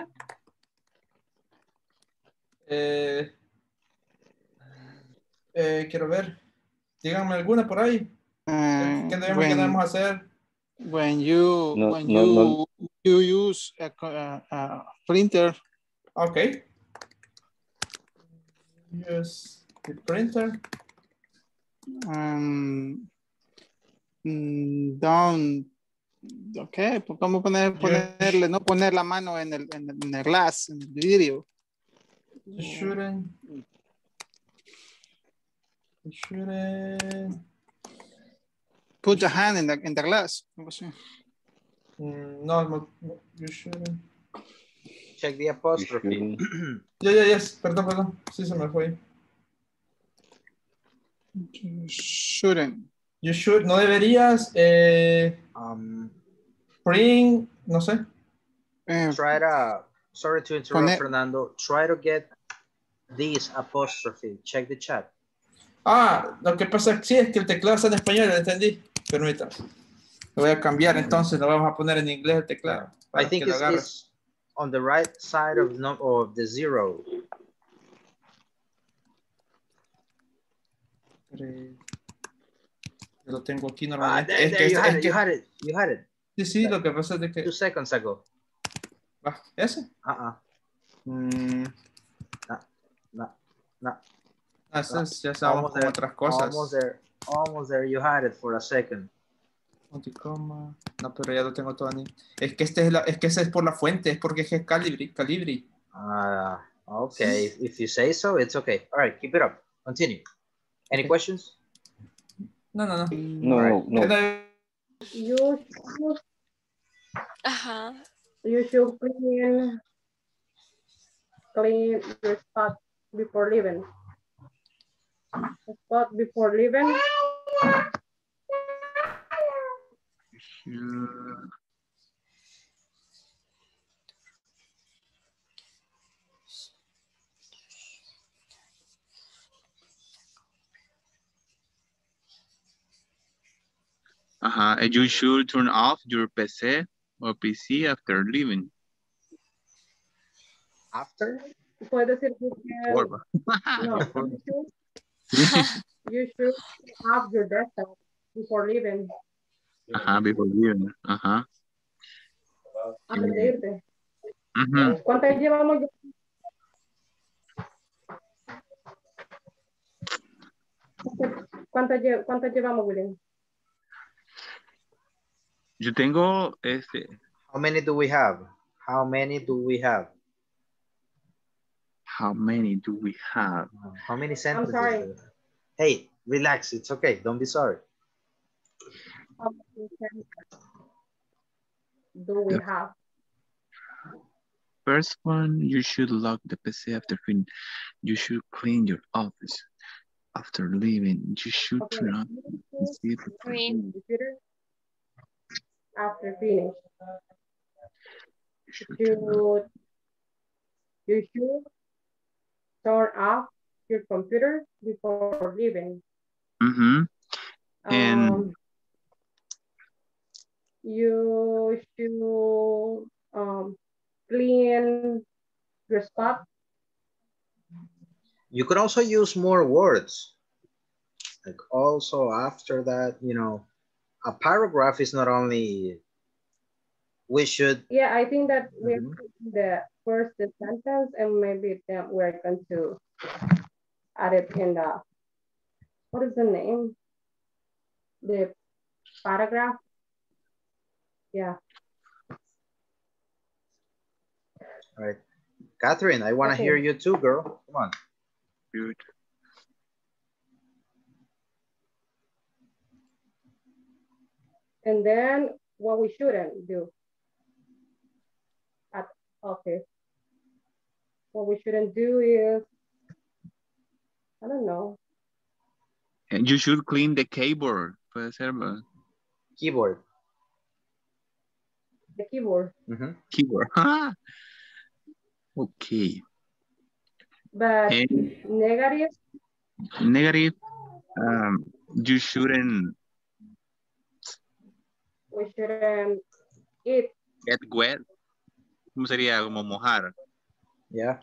Quiero ver. Díganme alguna por ahí. ¿Qué debemos hacer? When you use a printer. Okay. Use the printer. Ok, pues vamos a ponerle, no poner la mano en el glass, en el vidrio. You shouldn't. Put your hand in the glass. No, you shouldn't. Check the apostrophe. Yes, perdón. Sí, se me fue. You shouldn't. You should, no deberías. Print, no sé. Sorry to interrupt, Fernando. Try to get this apostrophe. Check the chat. Lo que pasa es que el teclado está en español, lo entendí. Permítame. Lo voy a cambiar entonces, lo vamos a poner en inglés el teclado. I think it's on the right side of the zero. Lo tengo aquí normalmente. You had it. Sí, lo que pasa es de que... 2 seconds ago. ¿Ese? No. Ya estábamos con otras cosas. Almost there. You had it for a second. Anticoma. No, pero ya lo tengo todo. Es que ese es por la fuente, es porque es Calibri. Okay. If you say so, it's okay. All right, keep it up. Continue. Any questions? No. No. You should clean your spot before leaving. You should turn off your PC or PC after leaving. After? Puedes decir que you should have your desktop before leaving. Before leaving. Antes de irte. ¿Cuántas llevamos? ¿Cuántas llevamos, William? Yo tengo How many do we have? How many sentences? I'm sorry. Hey, relax. It's okay. Don't be sorry. How many sentences do we have? First one, you should lock the PC after finishing. You should clean your office after leaving. You should turn on the computer after finish. You should turn off your computer before leaving. And you should clean your spot. You could also use more words. Like also after that, you know, a paragraph is not only we should. Yeah, I think that we have to do the first sentence and maybe then we're going to add it in the, what is the name? The paragraph. Yeah. All right. Catherine, I want to hear you too, girl. Come on. Good. And then what we shouldn't do. Okay. What we shouldn't do is, I don't know. And you should clean the keyboard. Puede ser, ¿verdad? Keyboard. The keyboard. Keyboard. Okay. But And negative. negative, you shouldn't We shouldn't eat. get wet. ¿Cómo sería? Como mojar. Yeah.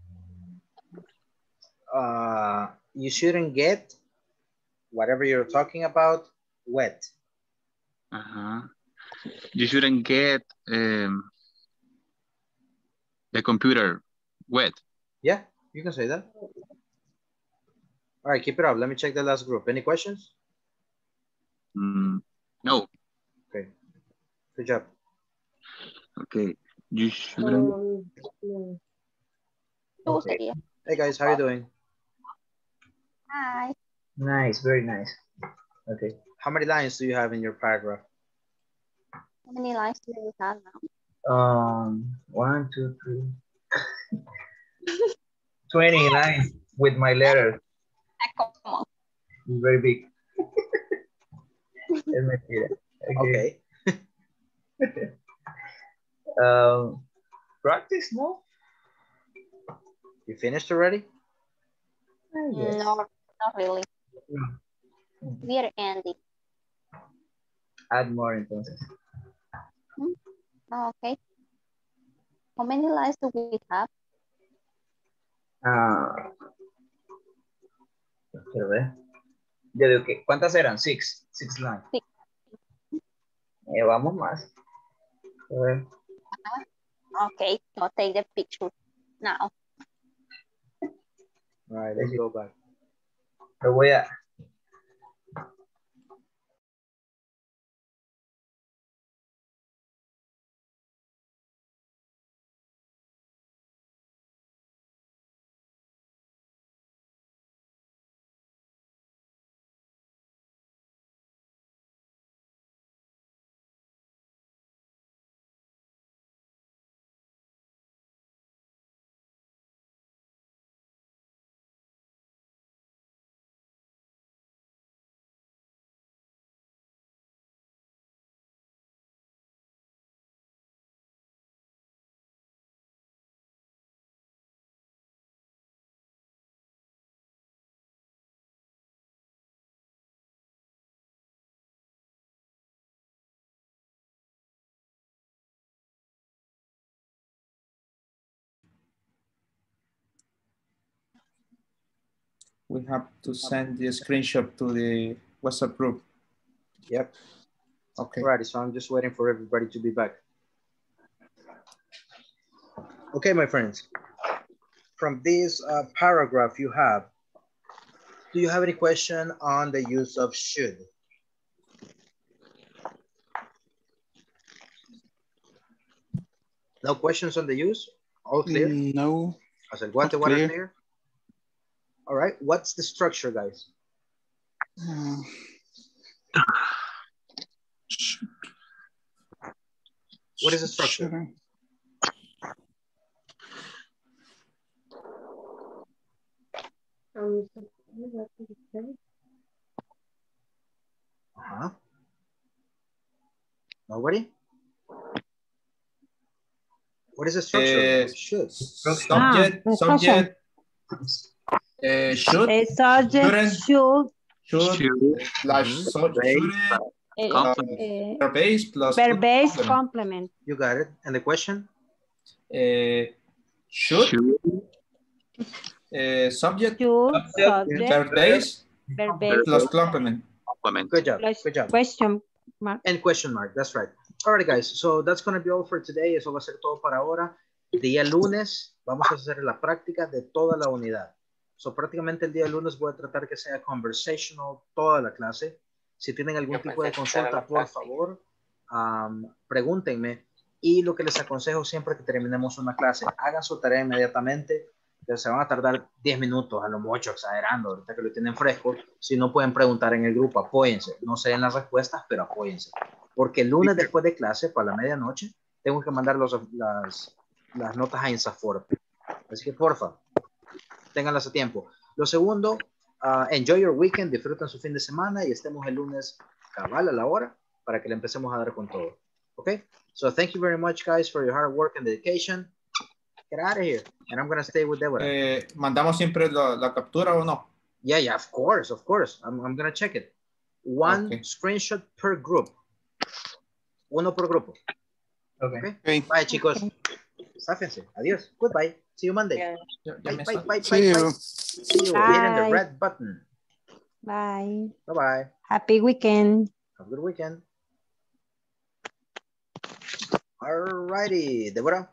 You shouldn't get whatever you're talking about wet. You shouldn't get the computer wet. Yeah, you can say that. All right, keep it up. Let me check the last group. Any questions? No. Okay. Good job. Okay. You shouldn't. Okay. Hey guys, how are you doing? Hi. Nice, very nice. Okay. How many lines do you have in your paragraph? How many lines do you have now? 1, 2, 3. 20 lines with my letter. It's very big. Es mentira. Okay. Practice, no? You finished already? Yes. No, not really. We are ending. Add more entonces. Okay. How many lines do we have? Quiero ver. Ya digo que, ¿cuántas eran? 6 lines. Sí. Vamos más. A ver. Okay, so take the picture now. All right, let's go back. Lo voy a... We have to send the screenshot to the WhatsApp group. Yep. Okay. Alrighty, so I'm just waiting for everybody to be back. Okay, my friends. From this paragraph you have, do you have any question on the use of should? No questions on the use? All clear? No. Hasta el guante, water clear? All right, what's the structure, guys? What is the structure? Nobody? What is the structure? Should. Subject, subject. Should. A subject should. Verb base plus verb base complement. You got it. And the question? Should. Subject. Should. Subject. Verb base. Verb. Plus complement. Good job. Good job. Question mark. And question mark. That's right. All right, guys. So that's going to be all for today. Eso va a ser todo para ahora. Día lunes vamos a hacer la práctica de toda la unidad. So prácticamente el día lunes voy a tratar que sea conversational toda la clase. Si tienen algún tipo de consulta, por favor, pregúntenme. Y lo que les aconsejo siempre que terminemos una clase, hagan su tarea inmediatamente. Que se van a tardar 10 minutos, a lo mucho, exagerando, ahorita que lo tienen fresco. Si no pueden preguntar en el grupo, apóyense. No sé en las respuestas, pero apóyense. Porque el lunes después de clase, para la medianoche, tengo que mandar las notas a Insafor. Así que, porfa, ténganlas a tiempo. Lo segundo, enjoy your weekend, disfruten su fin de semana y estemos el lunes cabal a la hora para que le empecemos a dar con todo. ¿Ok? So, thank you very much, guys, for your hard work and dedication. Get out of here, and I'm gonna stay with Deborah. ¿Mandamos siempre la captura o no? Yeah, of course. I'm gonna check it. One screenshot per group. Uno por grupo. Okay. Bye, chicos. Sáfense. Adiós. Goodbye. See you Monday. Bye. See you. Hitting the red button. Bye. Bye-bye. Happy weekend. Have a good weekend. Alrighty, Deborah.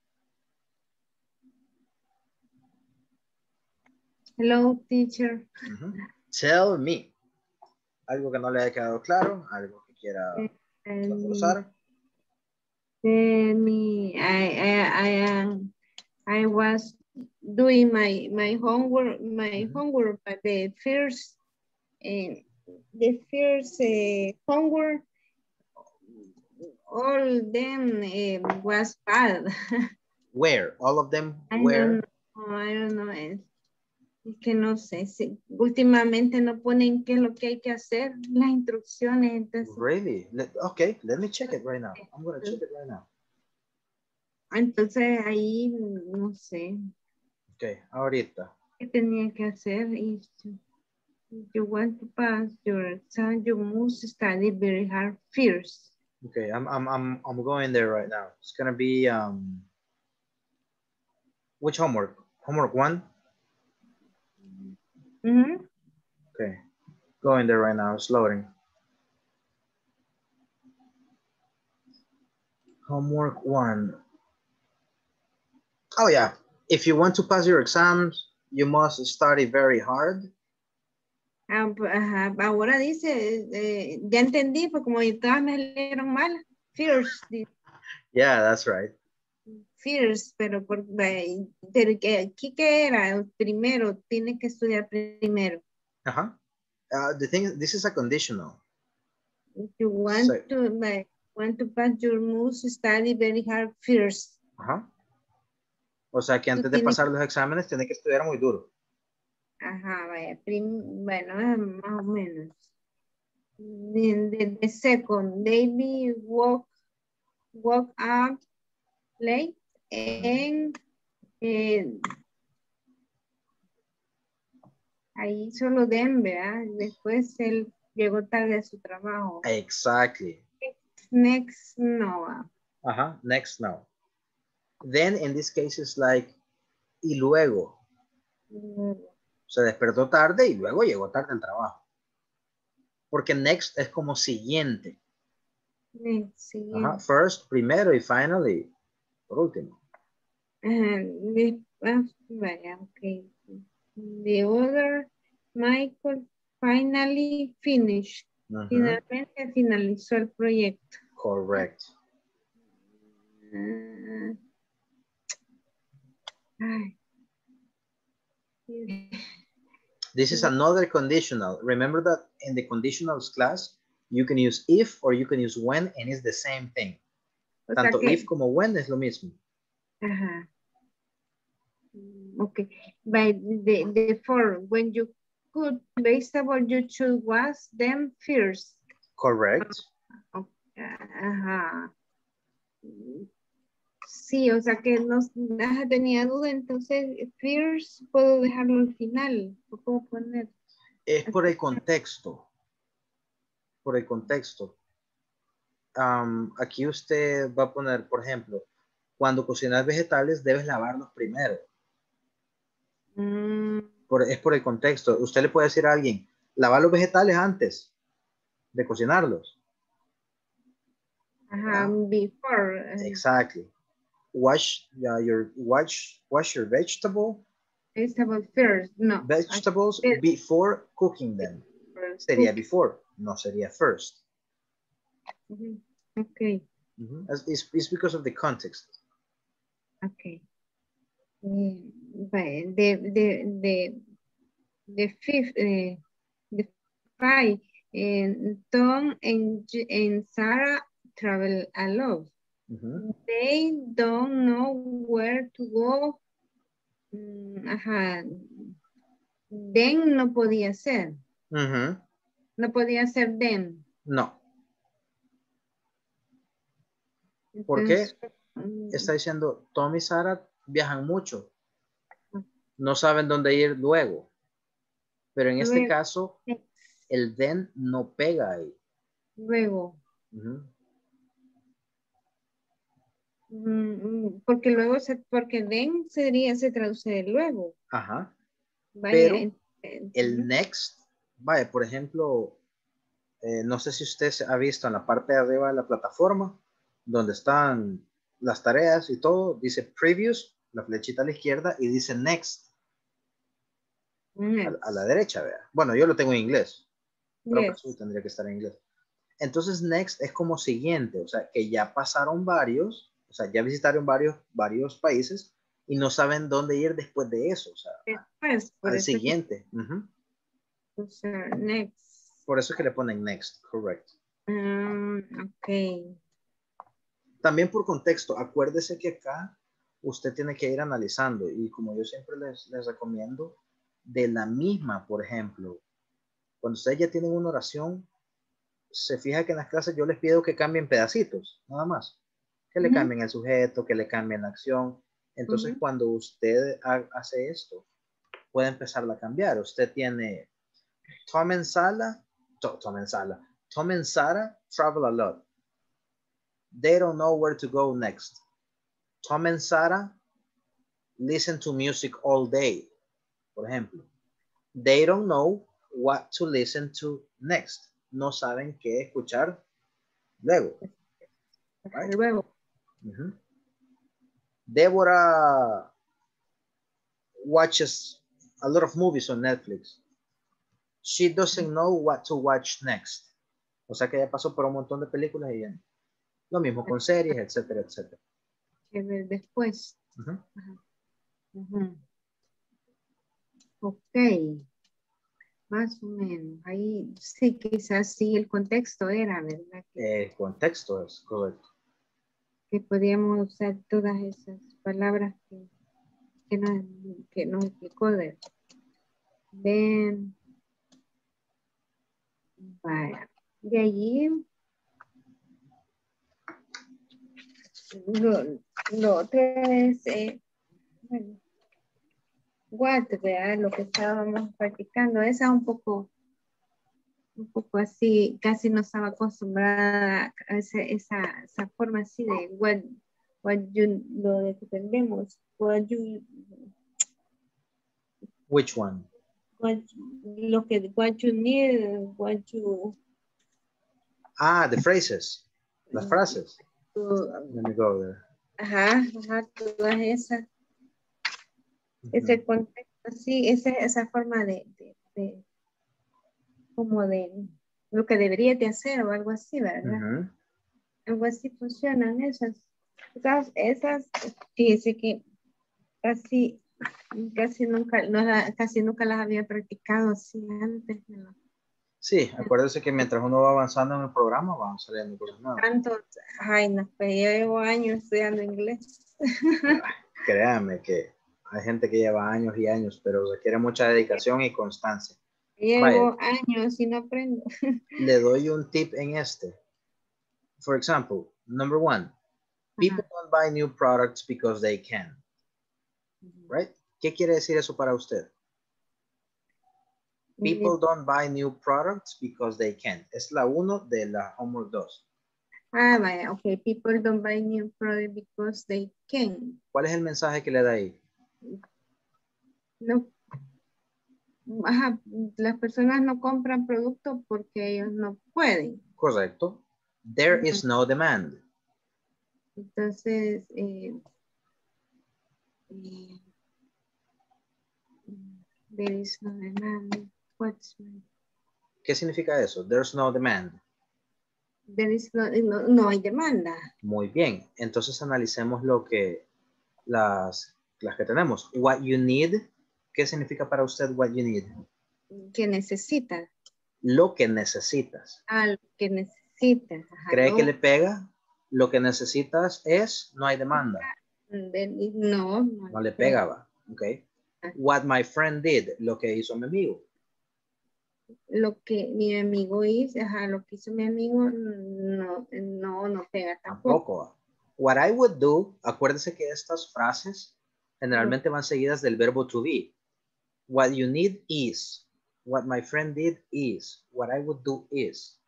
Hello, teacher. Tell me. Algo que no le haya quedado claro, algo que quiera reforzar. Tell me, I was doing my homework, but the first homework, all them was bad. Where? All of them? I Where? don't know. Es que no sé, si últimamente no ponen qué es lo que hay que hacer, las instrucciones. Entonces, Really? Okay, let me check it right now. I'm going to check it right now. Entonces ahí, no sé. Okay, ahorita. ¿Qué tenía que hacer? If you want to pass your exam, you must study very hard first. Okay, I'm going there right now. It's going to be, which homework? Homework 1? Okay, going there right now. It's loading. Homework 1. Oh yeah, if you want to pass your exams, you must study very hard. Ahora dice, ya entendí, pues como todas me leyeron mal. First. Yeah, that's right. First, pero aquí que era primero, tiene que estudiar primero. The thing is, this is a conditional. If you want to pass, you must study very hard first. O sea que antes de pasar los exámenes tiene que estudiar muy duro. Vaya, bueno, más o menos. The second, David woke up late and ahí solo den, ¿verdad? Después él llegó tarde a su trabajo. Exactly. Next, no. Next, no. Then, in this case, it's like, y luego. Se despertó tarde y luego llegó tarde al trabajo. Porque next es como siguiente. First, primero y finally, por último. Vaya, okay. The other, Michael finally finished. Finalmente finalizó el proyecto. Correct. This is another conditional. Remember that in the conditionals class, you can use if or you can use when, and it's the same thing. Tanto if como when es lo mismo. Okay. But the for when you cook vegetable, you should wash them first. Correct. Sí, o sea que no tenía duda, entonces first puedo dejarlo al final. ¿Cómo poner? Es por el contexto. Por el contexto. Aquí usted va a poner, por ejemplo, cuando cocinas vegetales debes lavarlos primero. Es por el contexto. Usted le puede decir a alguien, Lavar los vegetales antes de cocinarlos. Before. Exactly. Wash your vegetable. Vegetable first, no. Vegetables before cooking them. Sería before, no sería first. Okay. It's because of the context. Okay. The fifth, the five, Tom and Sarah travel alone. They don't know where to go. Then no podía ser. No podía ser then. No. ¿Por qué? Está diciendo, Tom y Sarah viajan mucho. No saben dónde ir luego. Pero en este caso, el then no pega ahí. Luego. Porque luego, porque then se traduce de luego. Ajá. Vaya, pero el next, vaya, por ejemplo, no sé si usted ha visto en la parte de arriba de la plataforma, donde están las tareas y todo, dice previous, la flechita a la izquierda, y dice next. A la derecha, vea. Bueno, yo lo tengo en inglés. Pero pues, tendría que estar en inglés. Entonces, next es como siguiente, o sea, que ya pasaron varios, o sea, ya visitaron varios países y no saben dónde ir después de eso, o sea, después, al siguiente. O sea, next. Por eso es que le ponen next, correcto. Ok. También por contexto, acuérdese que acá usted tiene que ir analizando y como yo siempre les recomiendo, de la misma, por ejemplo, cuando ustedes ya tienen una oración, se fija que en las clases yo les pido que cambien pedacitos, nada más. Que le cambien el sujeto, que le cambien la acción. Entonces, cuando usted hace esto, puede empezarla a cambiar. Usted tiene Tom and Sarah travel a lot. They don't know where to go next. Tom and Sarah listen to music all day. Por ejemplo, they don't know what to listen to next. No saben qué escuchar luego. Right? Luego. Deborah watches a lot of movies on Netflix. She doesn't know what to watch next. O sea que ella pasó por un montón de películas y ya. Lo mismo con series, etcétera, etcétera. Después. Ok. Más o menos. Ahí sí, quizás sí el contexto era, ¿verdad? El contexto es correcto. Que podíamos usar todas esas palabras que nos explicó de ven. Vaya. De allí lo otro es bueno, what, ¿verdad? Lo que estábamos practicando, esa un poco así, casi no estaba acostumbrada a esa forma así de what you, lo de que tendemos, Which one? What you need, what you... The phrases, las frases. Let me go there. Ajá, todas esas. Ese contexto, sí, esa forma de como de lo que deberías de hacer o algo así, ¿verdad? Algo así funcionan esas, fíjese que casi nunca las había practicado así antes, ¿no? Sí, acuérdese que mientras uno va avanzando en el programa, van saliendo cosas nuevas. No, pues yo llevo años estudiando inglés. Créame que hay gente que lleva años y años, pero requiere mucha dedicación y constancia. Llevo años y no aprendo. Le doy un tip en este. For example, number 1, people don't buy new products because they can. Right? ¿Qué quiere decir eso para usted? People don't buy new products because they can. Es la 1 de la homework 2. Vaya, ok. People don't buy new products because they can. ¿Cuál es el mensaje que le da ahí? No. ajá, las personas no compran productos porque ellos no pueden. Correcto. There is no demand. Entonces, there is no demand. ¿Qué significa eso? There's no demand. There is no hay demanda. Muy bien. Entonces analicemos lo que las que tenemos. What you need. ¿Qué significa para usted what you need? Que necesita. Lo que necesitas. Ah, lo que necesitas. Ajá, ¿Cree que le pega? Lo que necesitas es, no hay demanda. No le pegaba. Ok. What my friend did. Lo que hizo mi amigo. Lo que mi amigo hizo, ajá, lo que hizo mi amigo no pega tampoco. What I would do, acuérdese que estas frases generalmente van seguidas del verbo to be. What you need is. What my friend did is. What I would do is.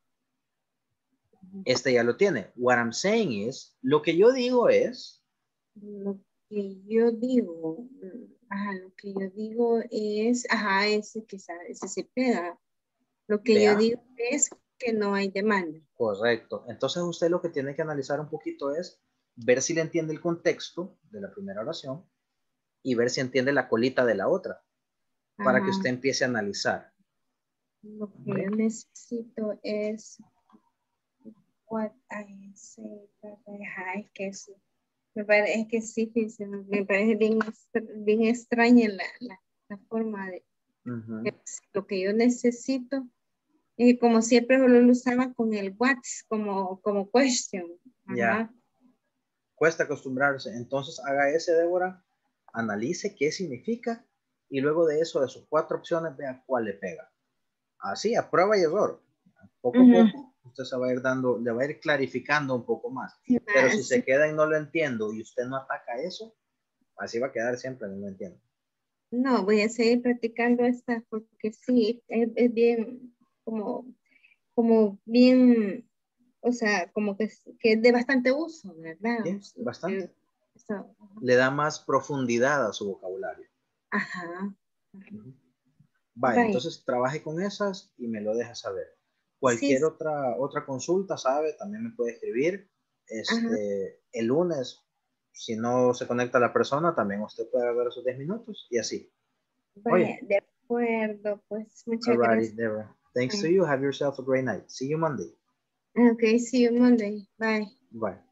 Este ya lo tiene. What I'm saying is, lo que yo digo es. Lo que yo digo, lo que yo digo es, ese se pega. Lo que yo digo es que no hay demanda. Correcto. Entonces usted lo que tiene que analizar un poquito es ver si le entiende el contexto de la primera oración y ver si entiende la colita de la otra para que usted empiece a analizar. Lo que yo necesito es what I say. Es que sí. Me parece bien extraña la forma de lo que yo necesito. Como siempre lo usaba con el what, como question. Ya. Cuesta acostumbrarse. Entonces haga ese, Débora, analice qué significa y luego de eso, de sus 4 opciones, vea cuál le pega. Así, a prueba y error. Poco a poco, usted se va a ir dando, le va a ir clarificando un poco más. Pero si se queda y no lo entiendo y usted no ataca eso, así va a quedar siempre, no lo entiendo. No, voy a seguir practicando esta porque sí, es bien, como bien, o sea, como que es de bastante uso, ¿verdad? Sí, bastante. Le da más profundidad a su vocabulario. Ajá. Vale, entonces trabaje con esas y me lo deja saber. Cualquier otra consulta, sabe, también me puede escribir. El lunes, si no se conecta la persona, también usted puede ver esos 10 minutos y así. Vale, de acuerdo, pues muchas gracias. Deborah. Thanks to you. Have yourself a great night. See you Monday. Okay, see you Monday. Bye. Bye.